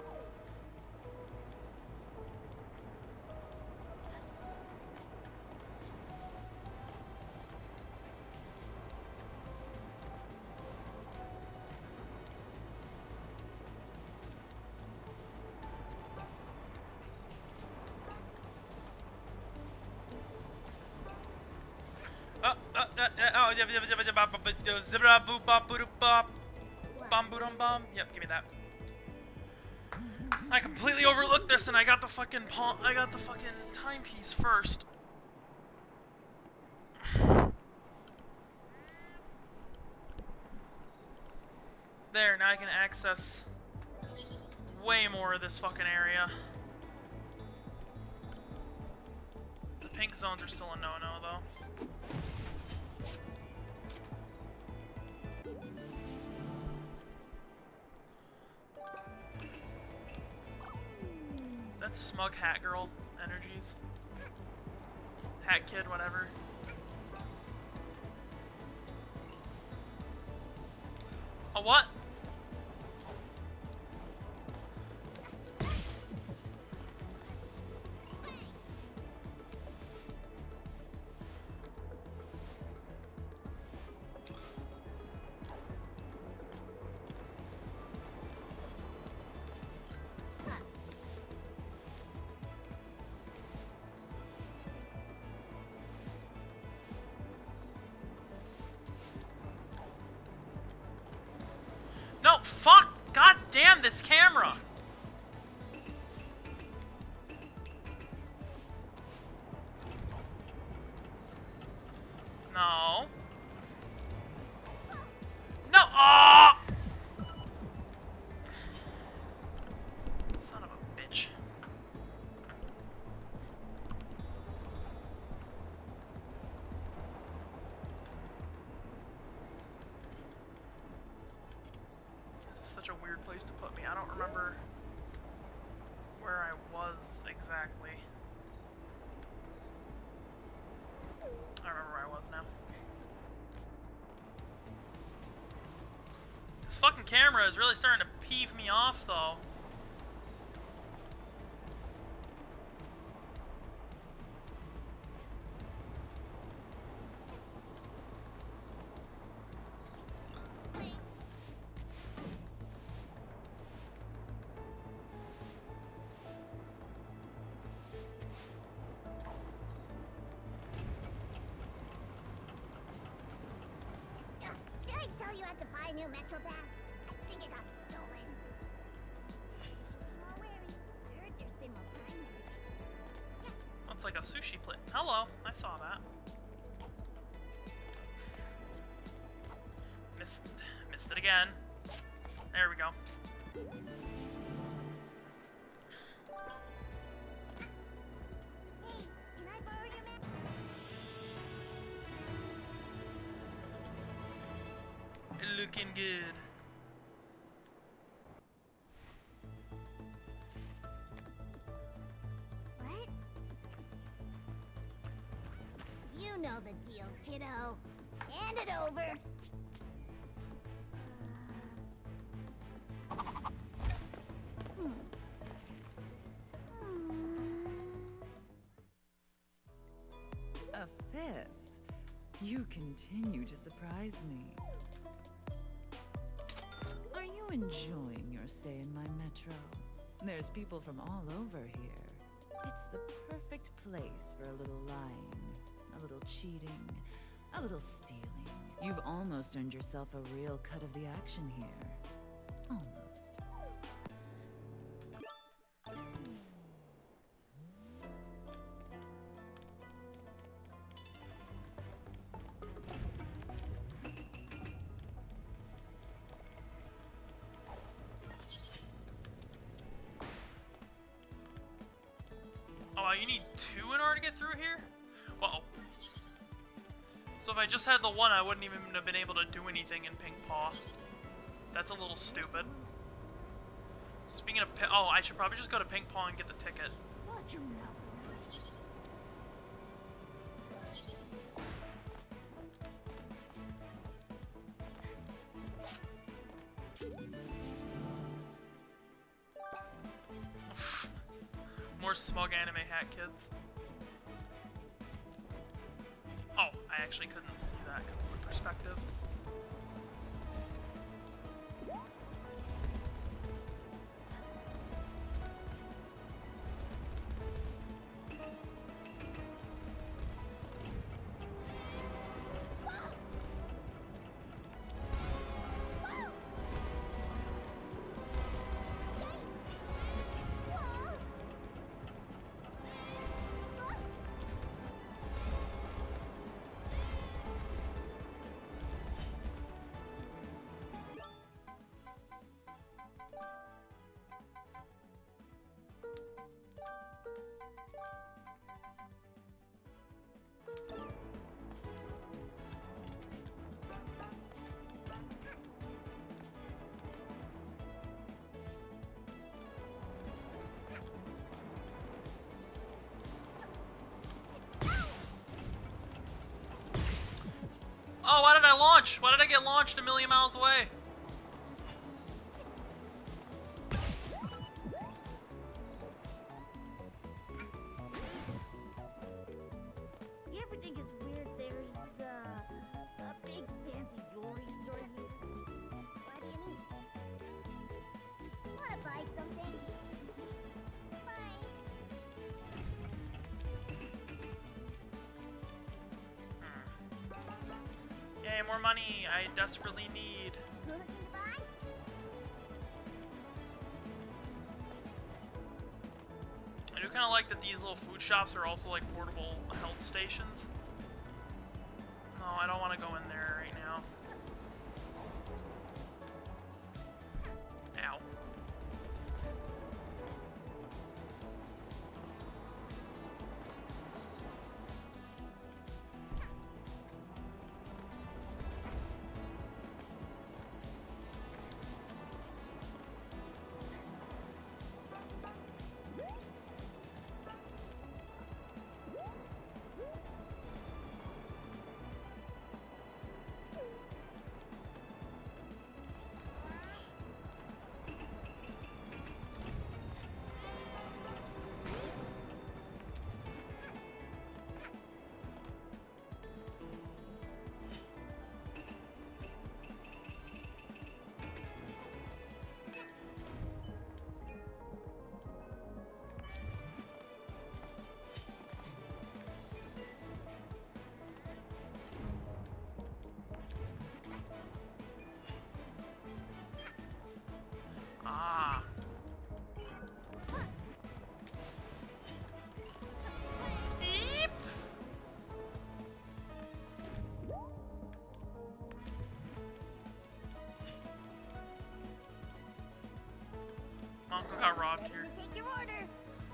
Uh, uh, uh, uh, oh, yeah, yeah, yeah, yeah, yeah, yeah, zibra boop bop boop bop, bum boom bum. Yep, give me that. I completely overlooked this, and I got the fucking pawn. I got the fucking timepiece first. There, now I can access way more of this fucking area. The pink zones are still a no-no, though. That's smug hat girl energies. Hat kid, whatever. A what? No, fuck! God damn this camera! No. No! Oh! Son of a bitch. remember where I was exactly. I remember where I was now. This fucking camera is really starting to peeve me off, though. Did I tell you I had to buy a new Metro Pass? I think it got stolen. More wary. Heard there's been more crime here. Looks like a sushi plate. Hello, I saw that. Missed, missed it again. There we go. Hey, can I borrow your Metro? Looking good. What? You know the deal, kiddo. Hand it over. Hmm. A fifth? You continue to surprise me. Are you enjoying your stay in my metro? There's people from all over here. It's the perfect place for a little lying, a little cheating, a little stealing. You've almost earned yourself a real cut of the action here. Almost. Oh, you need two in order to get through here? Whoa. So if I just had the one, I wouldn't even have been able to do anything in Pink Paw. That's a little stupid. Speaking of Pi- oh, I should probably just go to Pink Paw and get the ticket. Watch your mouth. More smug anime hat kids. Oh, I actually couldn't see that because of the perspective. Oh, why did I launch? Why did I get launched a million miles away? You ever think it's weird there's uh, a big fancy jewelry store here? What do you mean? Wanna buy something? Bye. Yay, more money. I desperately need. Looking to buy? I do kind of like that these little food shops are also like portable health stations. No, I don't want to go in there right now. Ow. Uncle got robbed here. Take your order.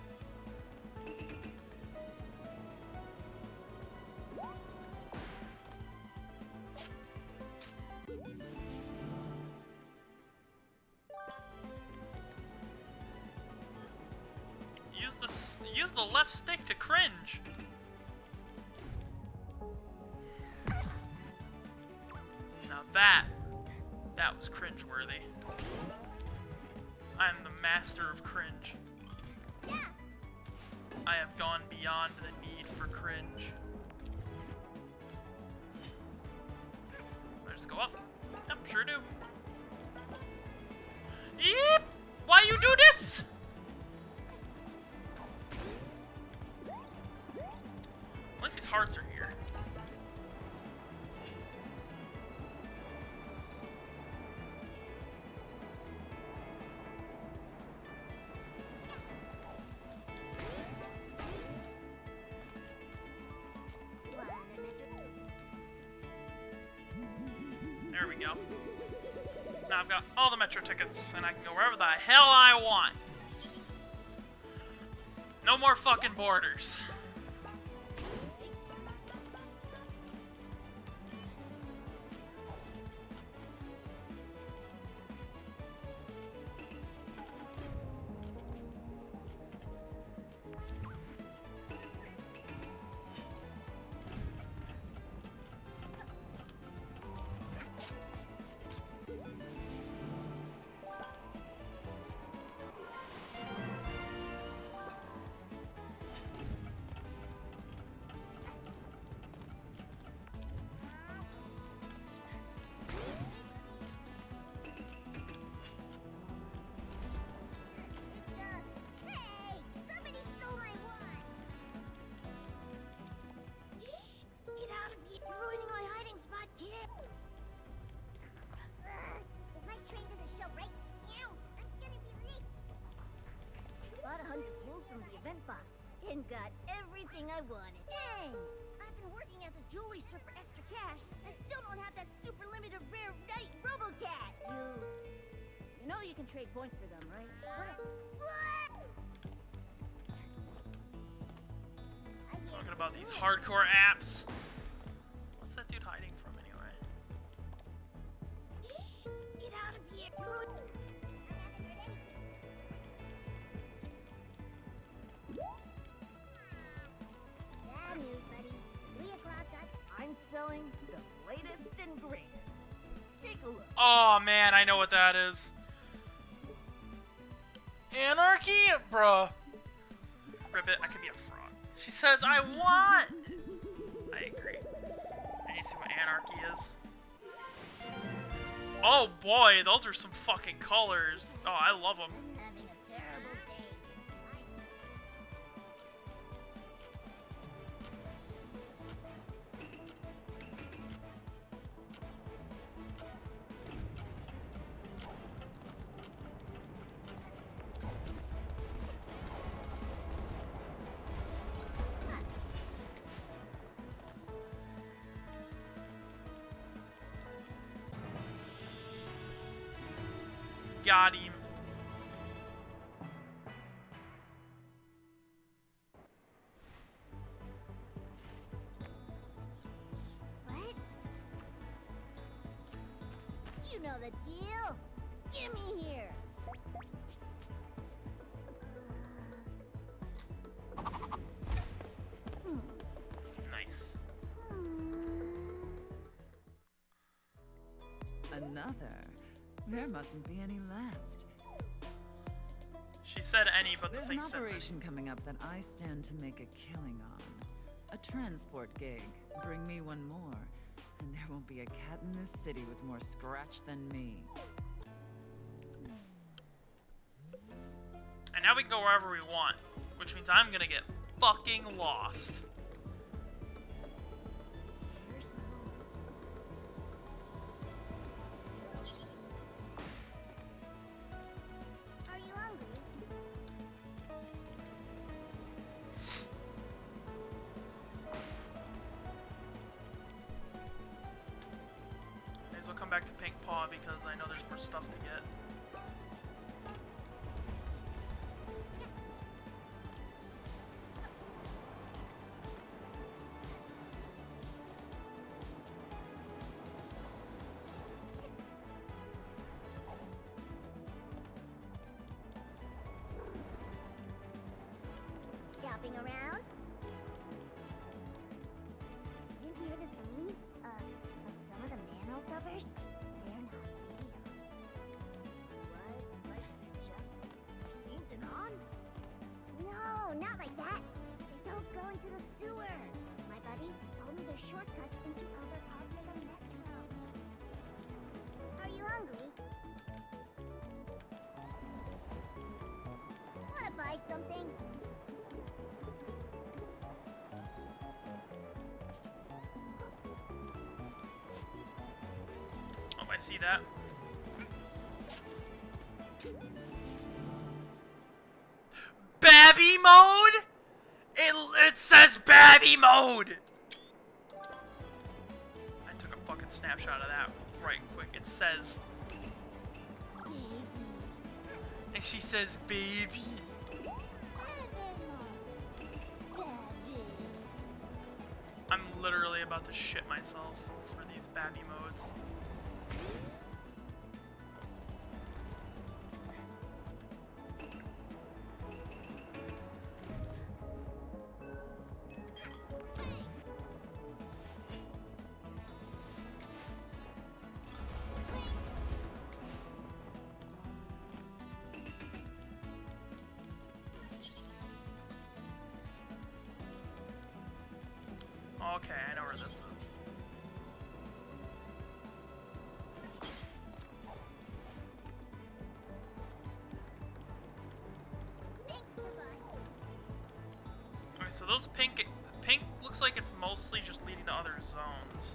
Use the s- use the left stick to cringe. Now that that was cringeworthy. I'm the master of cringe. Yeah. I have gone beyond the need for cringe. I just go up. Yep, sure do. Yep. Why you do this? At least these hearts are here. There we go. Now I've got all the metro tickets, and I can go wherever the hell I want. No more fucking borders. And got everything I wanted. Dang! I've been working as a jewelry store for extra cash. I still don't have that super limited rare night RoboCat. You, you know you can trade points for them, right? What? What? Talking about these hardcore apps. What's that dude hiding from anyway? Shh! Get out of here! News, buddy. Three o'clock. I'm selling the latest and greatest. Take a look. Oh man, I know what that is. Anarchy, bruh. Ribbit, I could be a fraud. She says, I want. I agree. I need to see what anarchy is. Oh boy, those are some fucking colors. Oh, I love them. I'm having a terrible day. Got him. What? You know the deal. Give me here. Nice. Another? There mustn't be any left. She said any, but the There's an thing said many. operation coming up that I stand to make a killing on. A transport gig. Bring me one more, and there won't be a cat in this city with more scratch than me. And now we can go wherever we want, which means I'm gonna get fucking lost. Are you hungry? May as well come back to Pink Paw because I know there's more stuff to get. shopping around. Did you hear this from me? Uh, but some of the manhole covers, they're not real. What? Like, just painted on? No, not like that. They don't go into the sewer. My buddy told me there's shortcuts into other parts of the metro. Are you hungry? Wanna buy something? Oh, I see that. Babby mode? It, it says Babby mode! I took a fucking snapshot of that right quick. It says... And she says baby. I'm literally about to shit myself for these Babby modes. Okay, I know where this is. Okay, so those pink... Pink looks like it's mostly just leading to other zones.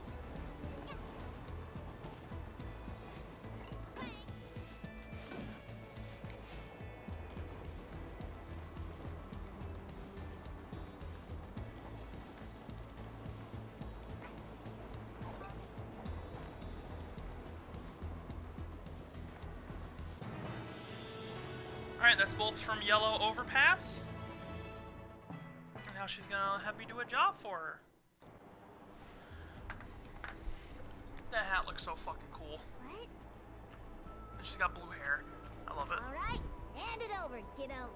Alright, that's both from Yellow Overpass. And now she's gonna have me do a job for her. That hat looks so fucking cool. What? And she's got blue hair. I love it. Alright, hand it over, kiddo.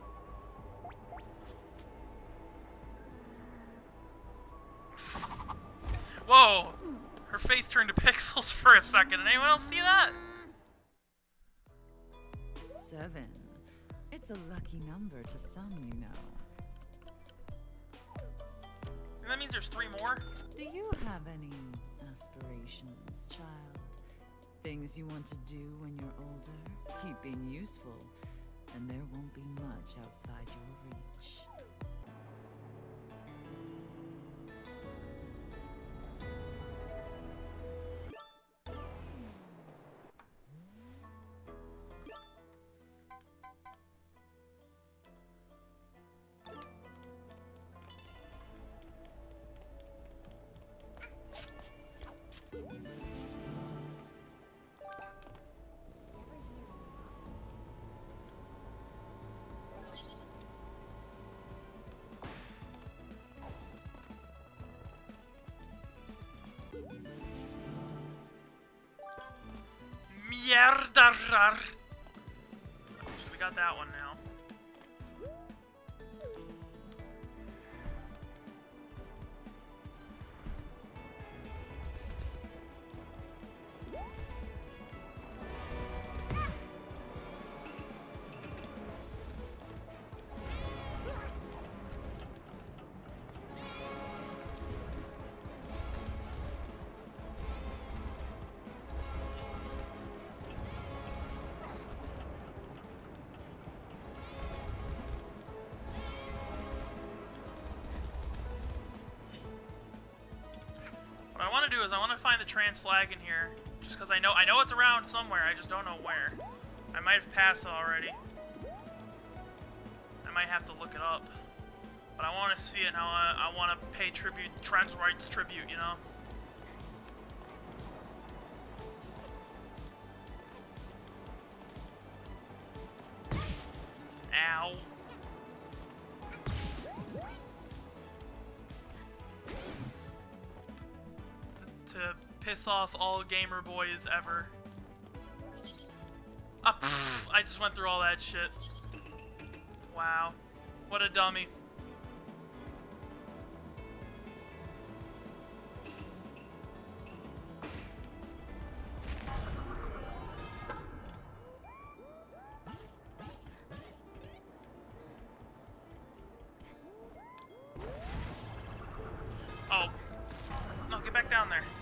Whoa! Her face turned to pixels for a second. Did anyone else see that? Seven. It's a lucky number to some, you know. And that means there's three more? Do you have any aspirations, child? Things you want to do when you're older? Keep being useful, and there won't be much outside your reach. Mierda. So we got that one now. What I want to do is I want to find the trans flag in here, just because I know I know it's around somewhere. I just don't know where. I might have passed it already. I might have to look it up, but I want to see it. And I, I want to pay tribute, trans rights tribute. You know. Ow. To piss off all gamer boys ever. Ah, pff, I just went through all that shit. Wow. What a dummy. Oh. No, get back down there.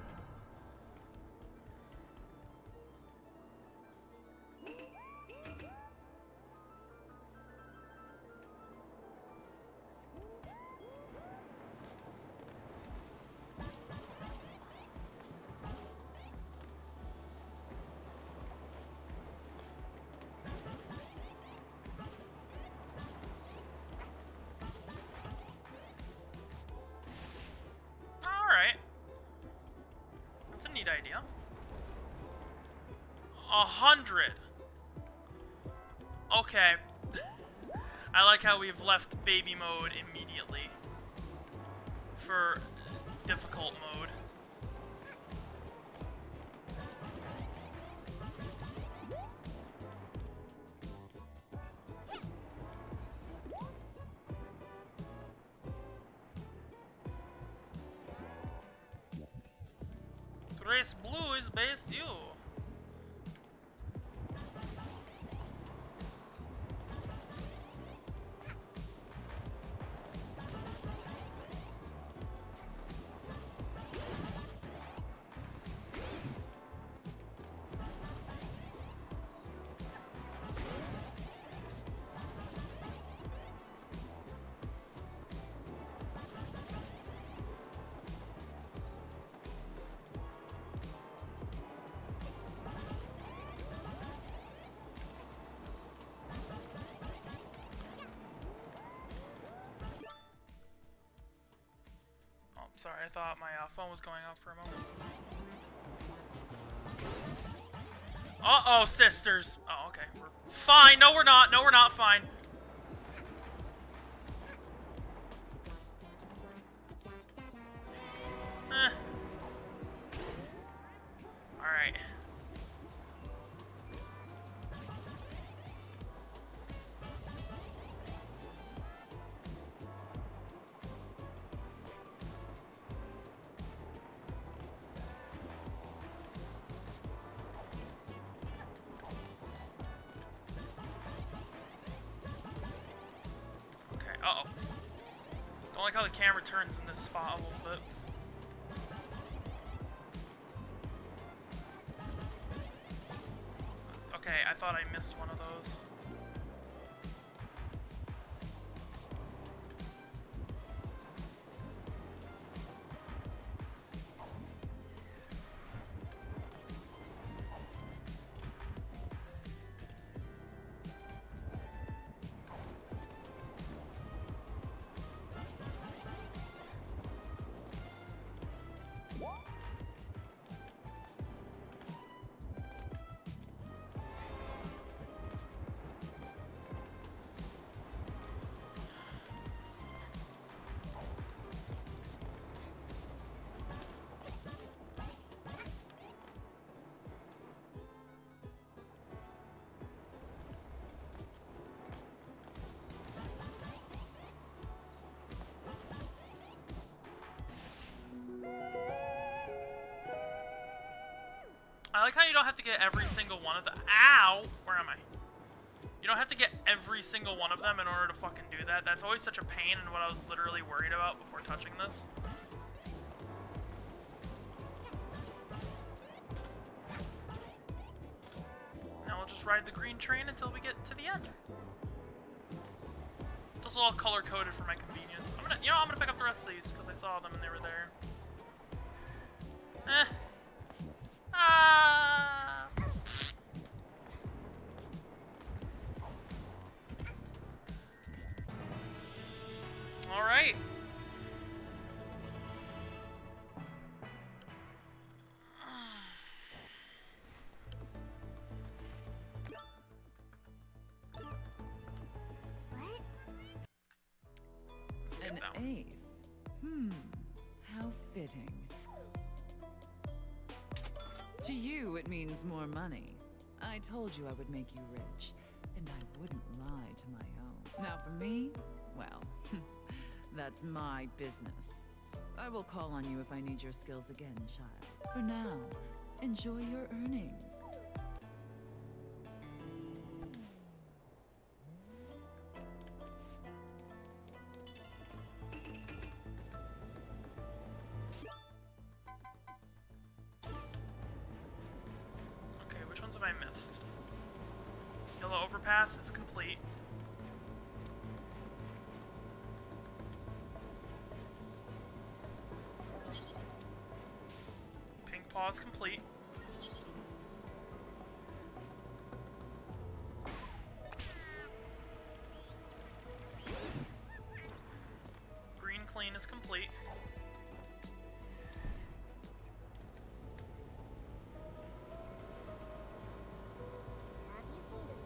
Idea. A hundred. Okay. I like how we've left baby mode immediately for difficult mode. Trace Blue is based you. Sorry, I thought my uh, phone was going off for a moment. Uh-oh, sisters. Oh, okay. We're fine. No, we're not. No, we're not fine. Eh. Alright. Uh-oh. Don't like how the camera turns in this spot a little bit. Okay, I thought I missed one of those. I like how you don't have to get every single one of the- Ow! Where am I? You don't have to get every single one of them in order to fucking do that. That's always such a pain and what I was literally worried about before touching this. Now we'll just ride the green train until we get to the end. It's also all color-coded for my convenience. I'm gonna- you know, I'm gonna pick up the rest of these because I saw them and they were there. Eh. Ah. All right. What? Skip An that one. eighth. Hmm. How fitting. To you, it means more money. I told you I would make you rich, and I wouldn't lie to my own. Now for me, well, that's my business. I will call on you if I need your skills again, child. For now, enjoy your earnings. have I missed? Yellow overpass is complete. Pink paw is complete. Green clean is complete. Have you seen this?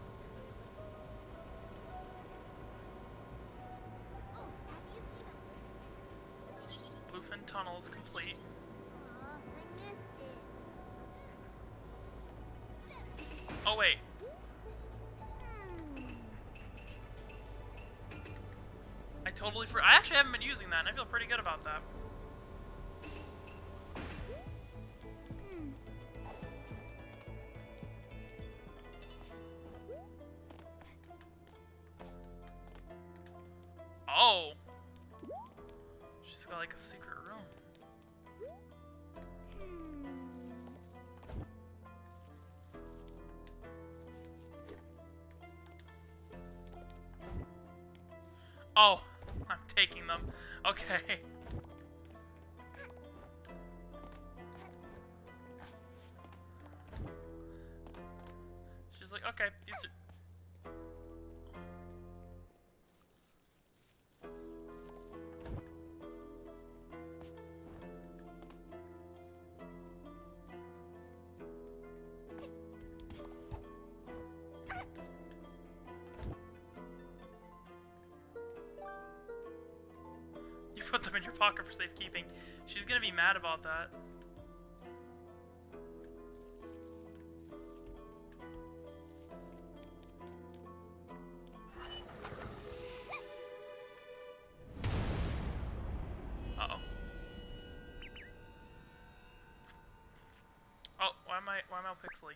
Oh, have you seen it? Bluefin tunnel is complete. Aw, I missed it. Oh wait, Hmm. I totally forgot. I actually haven't been using that, and I feel pretty good about that. Hmm. Oh! She's got like a secret room. Hmm. Oh! I'm taking them. Okay. She's like, okay, these are... You put them in your pocket for safekeeping. She's gonna be mad about that. Uh-oh. Oh, why am I why am I all pixely?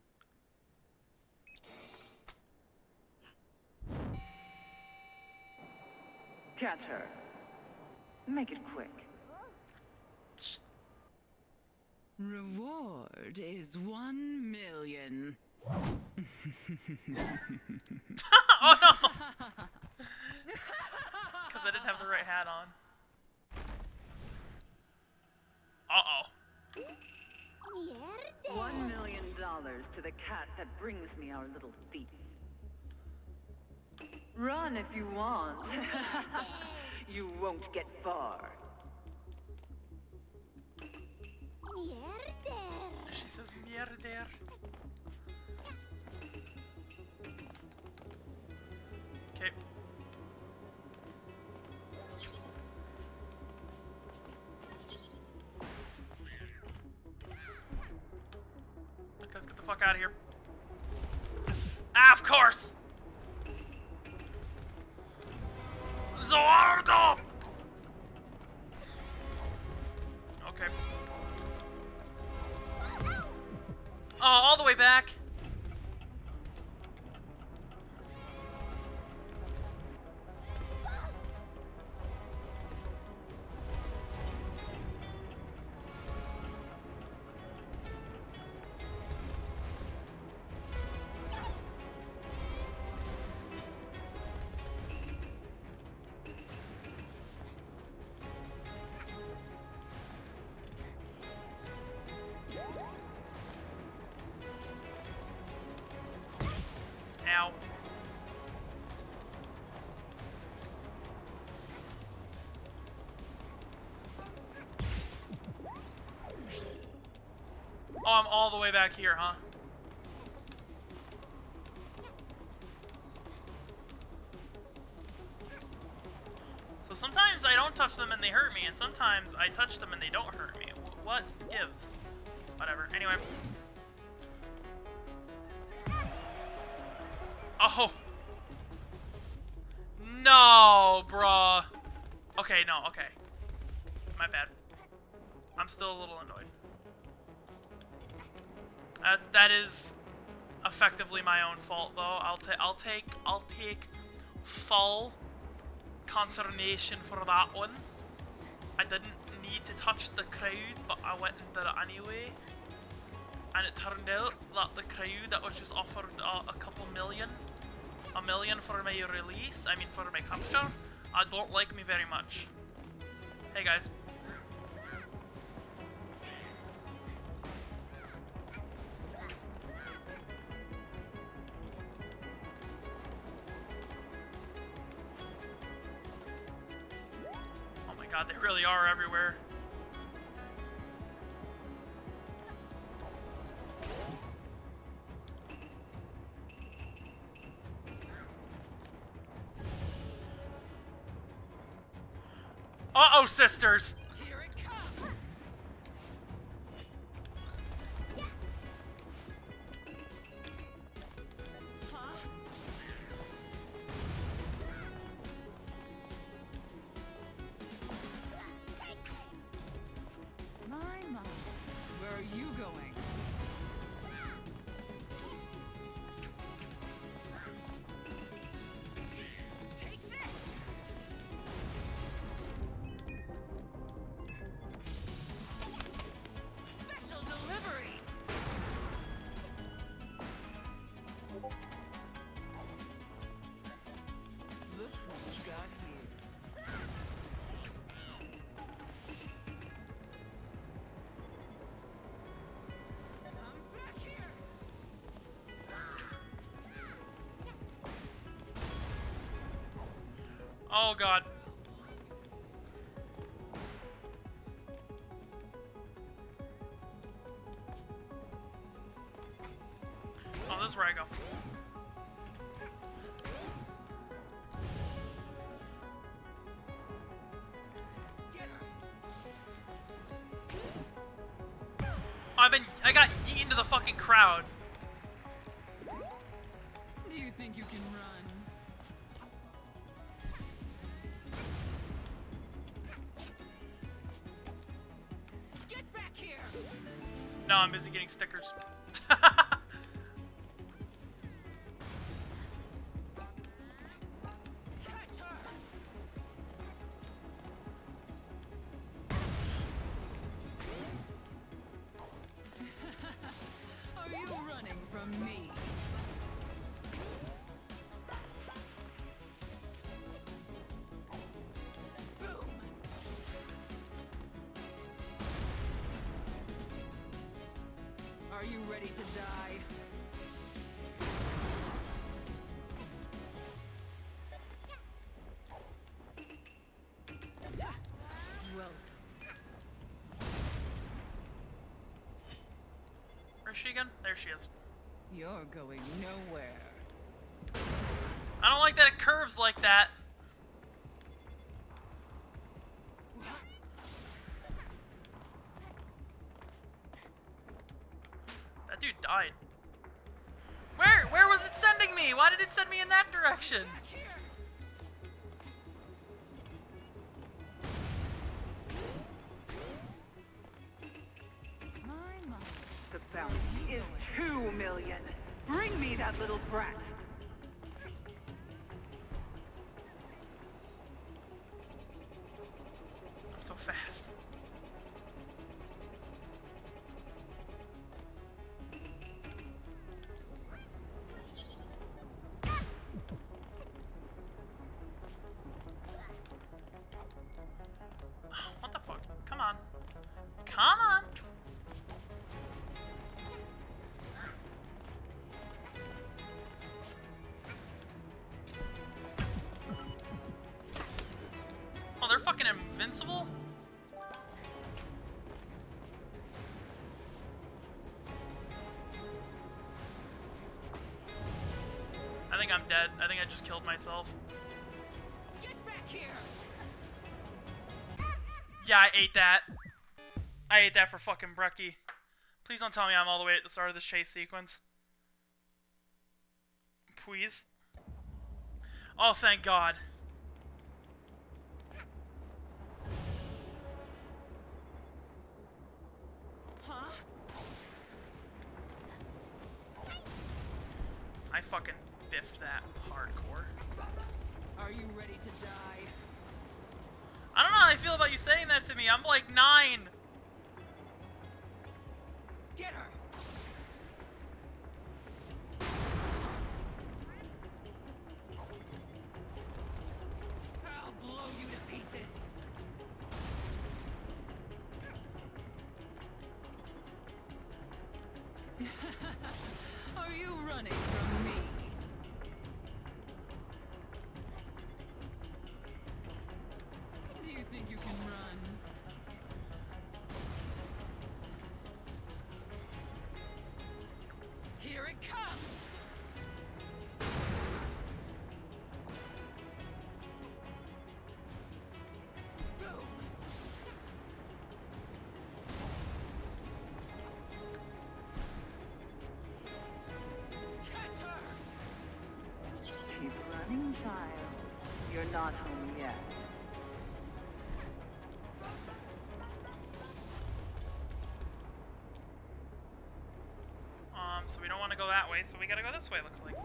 Catch her. Make it quick. Reward is one million. Oh no! Because I didn't have the right hat on. Uh-oh. Mierda. One million dollars to the cat that brings me our little thief. Run if you want. You won't get far. Mierda. She says mierder. Okay. Let's get the fuck out of here. Ah, of course! Zoardo! Okay. Oh, all the way back. Ow. Oh, I'm all the way back here, huh? So sometimes I don't touch them and they hurt me, and sometimes I touch them and they don't hurt me. W- what gives? Whatever. Anyway. Oh! No, bruh! Okay, no, okay. My bad. I'm still a little annoyed. That, that is effectively my own fault, though. I'll, ta I'll take I'll take full consternation for that one. I didn't need to touch the crowd, but I went and did it anyway. And it turned out that the crowd that was just offered uh, a couple million, a million for my release, I mean for my capture, uh, don't like me very much. Hey guys. Oh my god, they really are everywhere. Uh-oh, sisters! Here it comes. Huh? My, my. Where are you going? Take this! Special delivery! Look what we got here. I'm back here! Oh god. Oh, this is where I go. Get her! I've been- I got yeeted into the fucking crowd. Do you think you can run? Get back here! No, I'm busy getting stickers. Catch her! Are you running from me? Boom! Are you ready to die? Well, Where's she again? There she is. you're going nowhere. I don't like that it curves like that. That dude died. Where? Where was it sending me? Why did it send me in that direction? Back here! My, my. The bounty is two million. Bring me that little brat. I'm so fast. What the fuck? Come on. Come on! Oh, they're fucking invincible? I think I'm dead. I think I just killed myself. Get back here! Yeah, I ate that. I ate that for fucking Brecci. Please don't tell me I'm all the way at the start of this chase sequence. Please. Oh, thank God. Huh? I fucking biffed that hardcore. Are you ready to die? I don't know how I feel about you saying that to me. I'm like nine. Get her! running from me? Do you think you can run? Here it comes! Keep running, child. You're not home yet. Um, so we don't want to go that way, so we gotta go this way, looks like.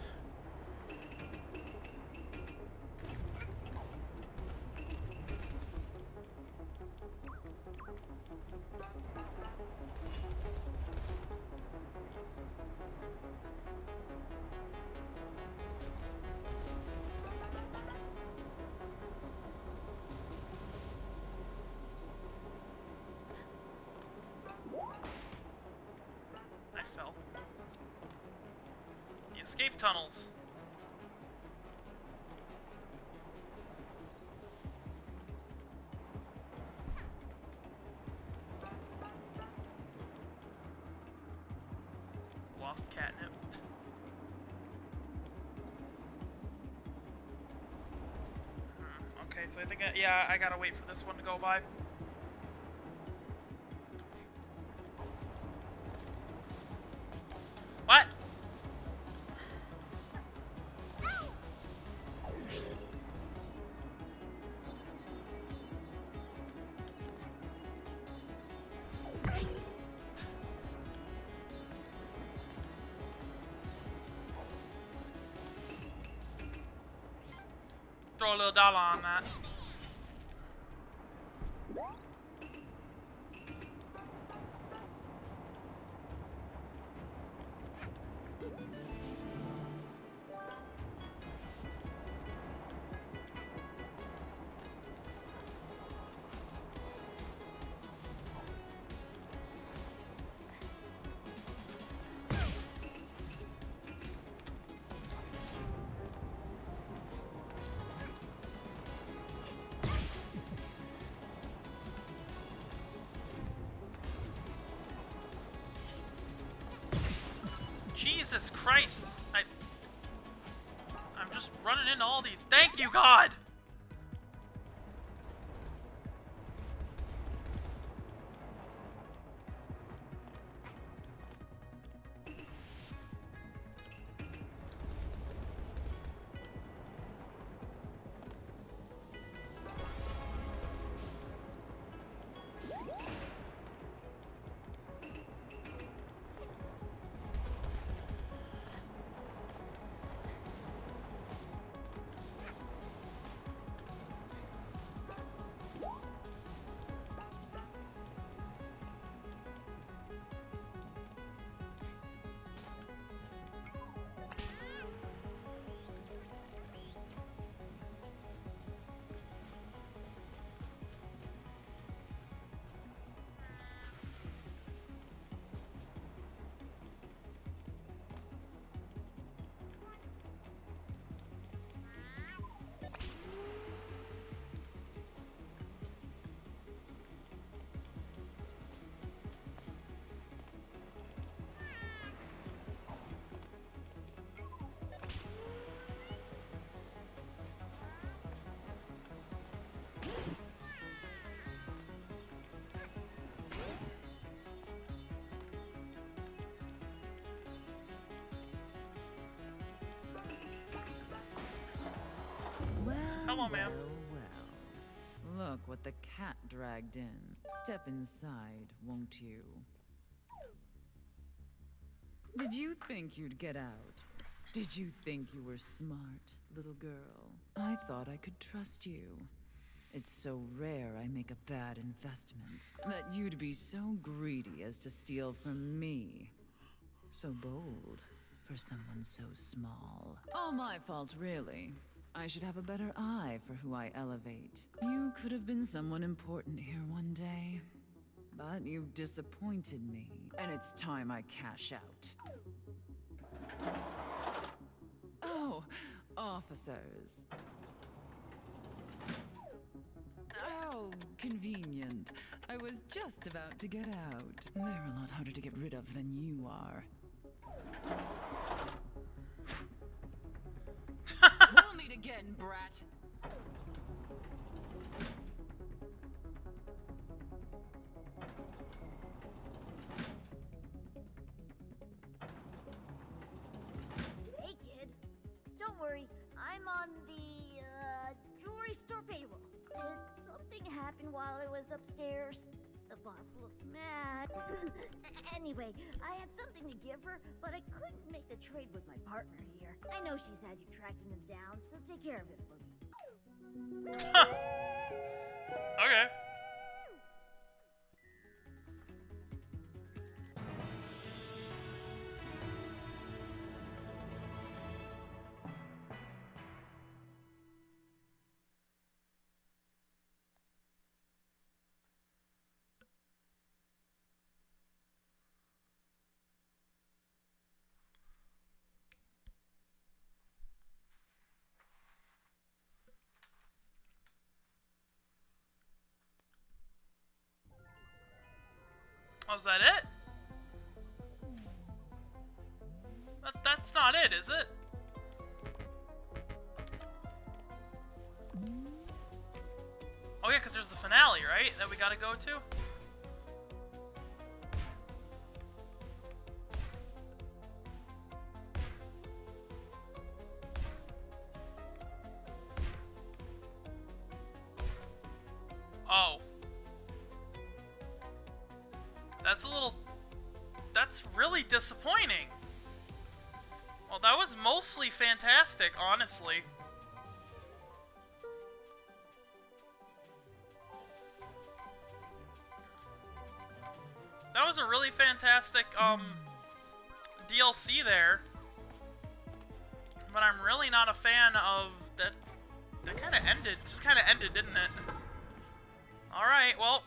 I fell. The escape tunnels. Lost catnip. Hmm, okay, so I think, I, yeah, I gotta wait for this one to go by. What? Throw a little dollar on that. Jesus Christ! I... I'm just running into all these. Thank you, God! Hello, ma'am. Well, well. Look what the cat dragged in. Step inside, won't you? Did you think you'd get out? Did you think you were smart, little girl? I thought I could trust you. It's so rare I make a bad investment that you'd be so greedy as to steal from me. So bold for someone so small. All my fault, really. I should have a better eye for who I elevate. You could have been someone important here one day. But you've disappointed me, and it's time I cash out. Oh, officers. Oh, convenient. I was just about to get out. They're a lot harder to get rid of than you are. We'll meet again, brat. Hey, kid. Don't worry. I'm on the, uh, jewelry store payroll. Did something happen while I was upstairs? The boss looked mad. Anyway, I had something to give her, but I couldn't make the trade with my partner here. I know she's had you tracking them down, so take care of it for me. Okay. Oh, is that it? That, that's not it, is it? Oh yeah, because there's the finale, right? That we gotta go to? Oh. That's a little... That's really disappointing. Well, that was mostly fantastic, honestly. That was a really fantastic, um, D L C there. But I'm really not a fan of that. That kind of ended, just kind of ended, didn't it? Alright, well.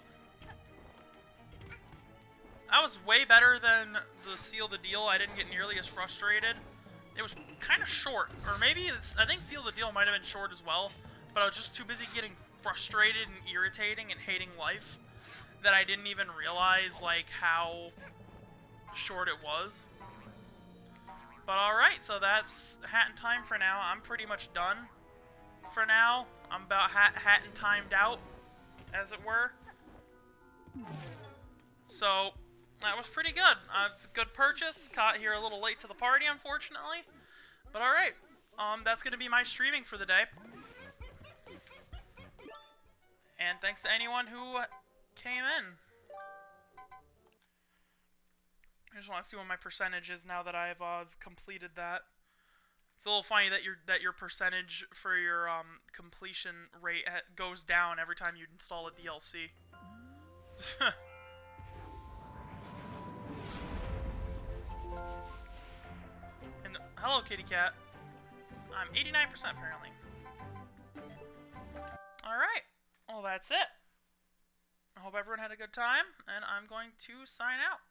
That was way better than the Seal the Deal. I didn't get nearly as frustrated. It was kind of short. Or maybe, it's, I think Seal the Deal might have been short as well. But I was just too busy getting frustrated and irritating and hating life that I didn't even realize, like, how short it was. But alright, so that's Hat in Time for now. I'm pretty much done for now. I'm about hat, hat and timed out, as it were. So, that was pretty good. Uh, good purchase. Caught here a little late to the party, unfortunately. But alright, um, that's going to be my streaming for the day. And thanks to anyone who came in. I just want to see what my percentage is now that I've uh, completed that. It's a little funny that your that your percentage for your um, completion rate goes down every time you install a D L C. And hello, kitty cat. I'm eighty-nine percent apparently. All right. Well, that's it. I hope everyone had a good time, and I'm going to sign out.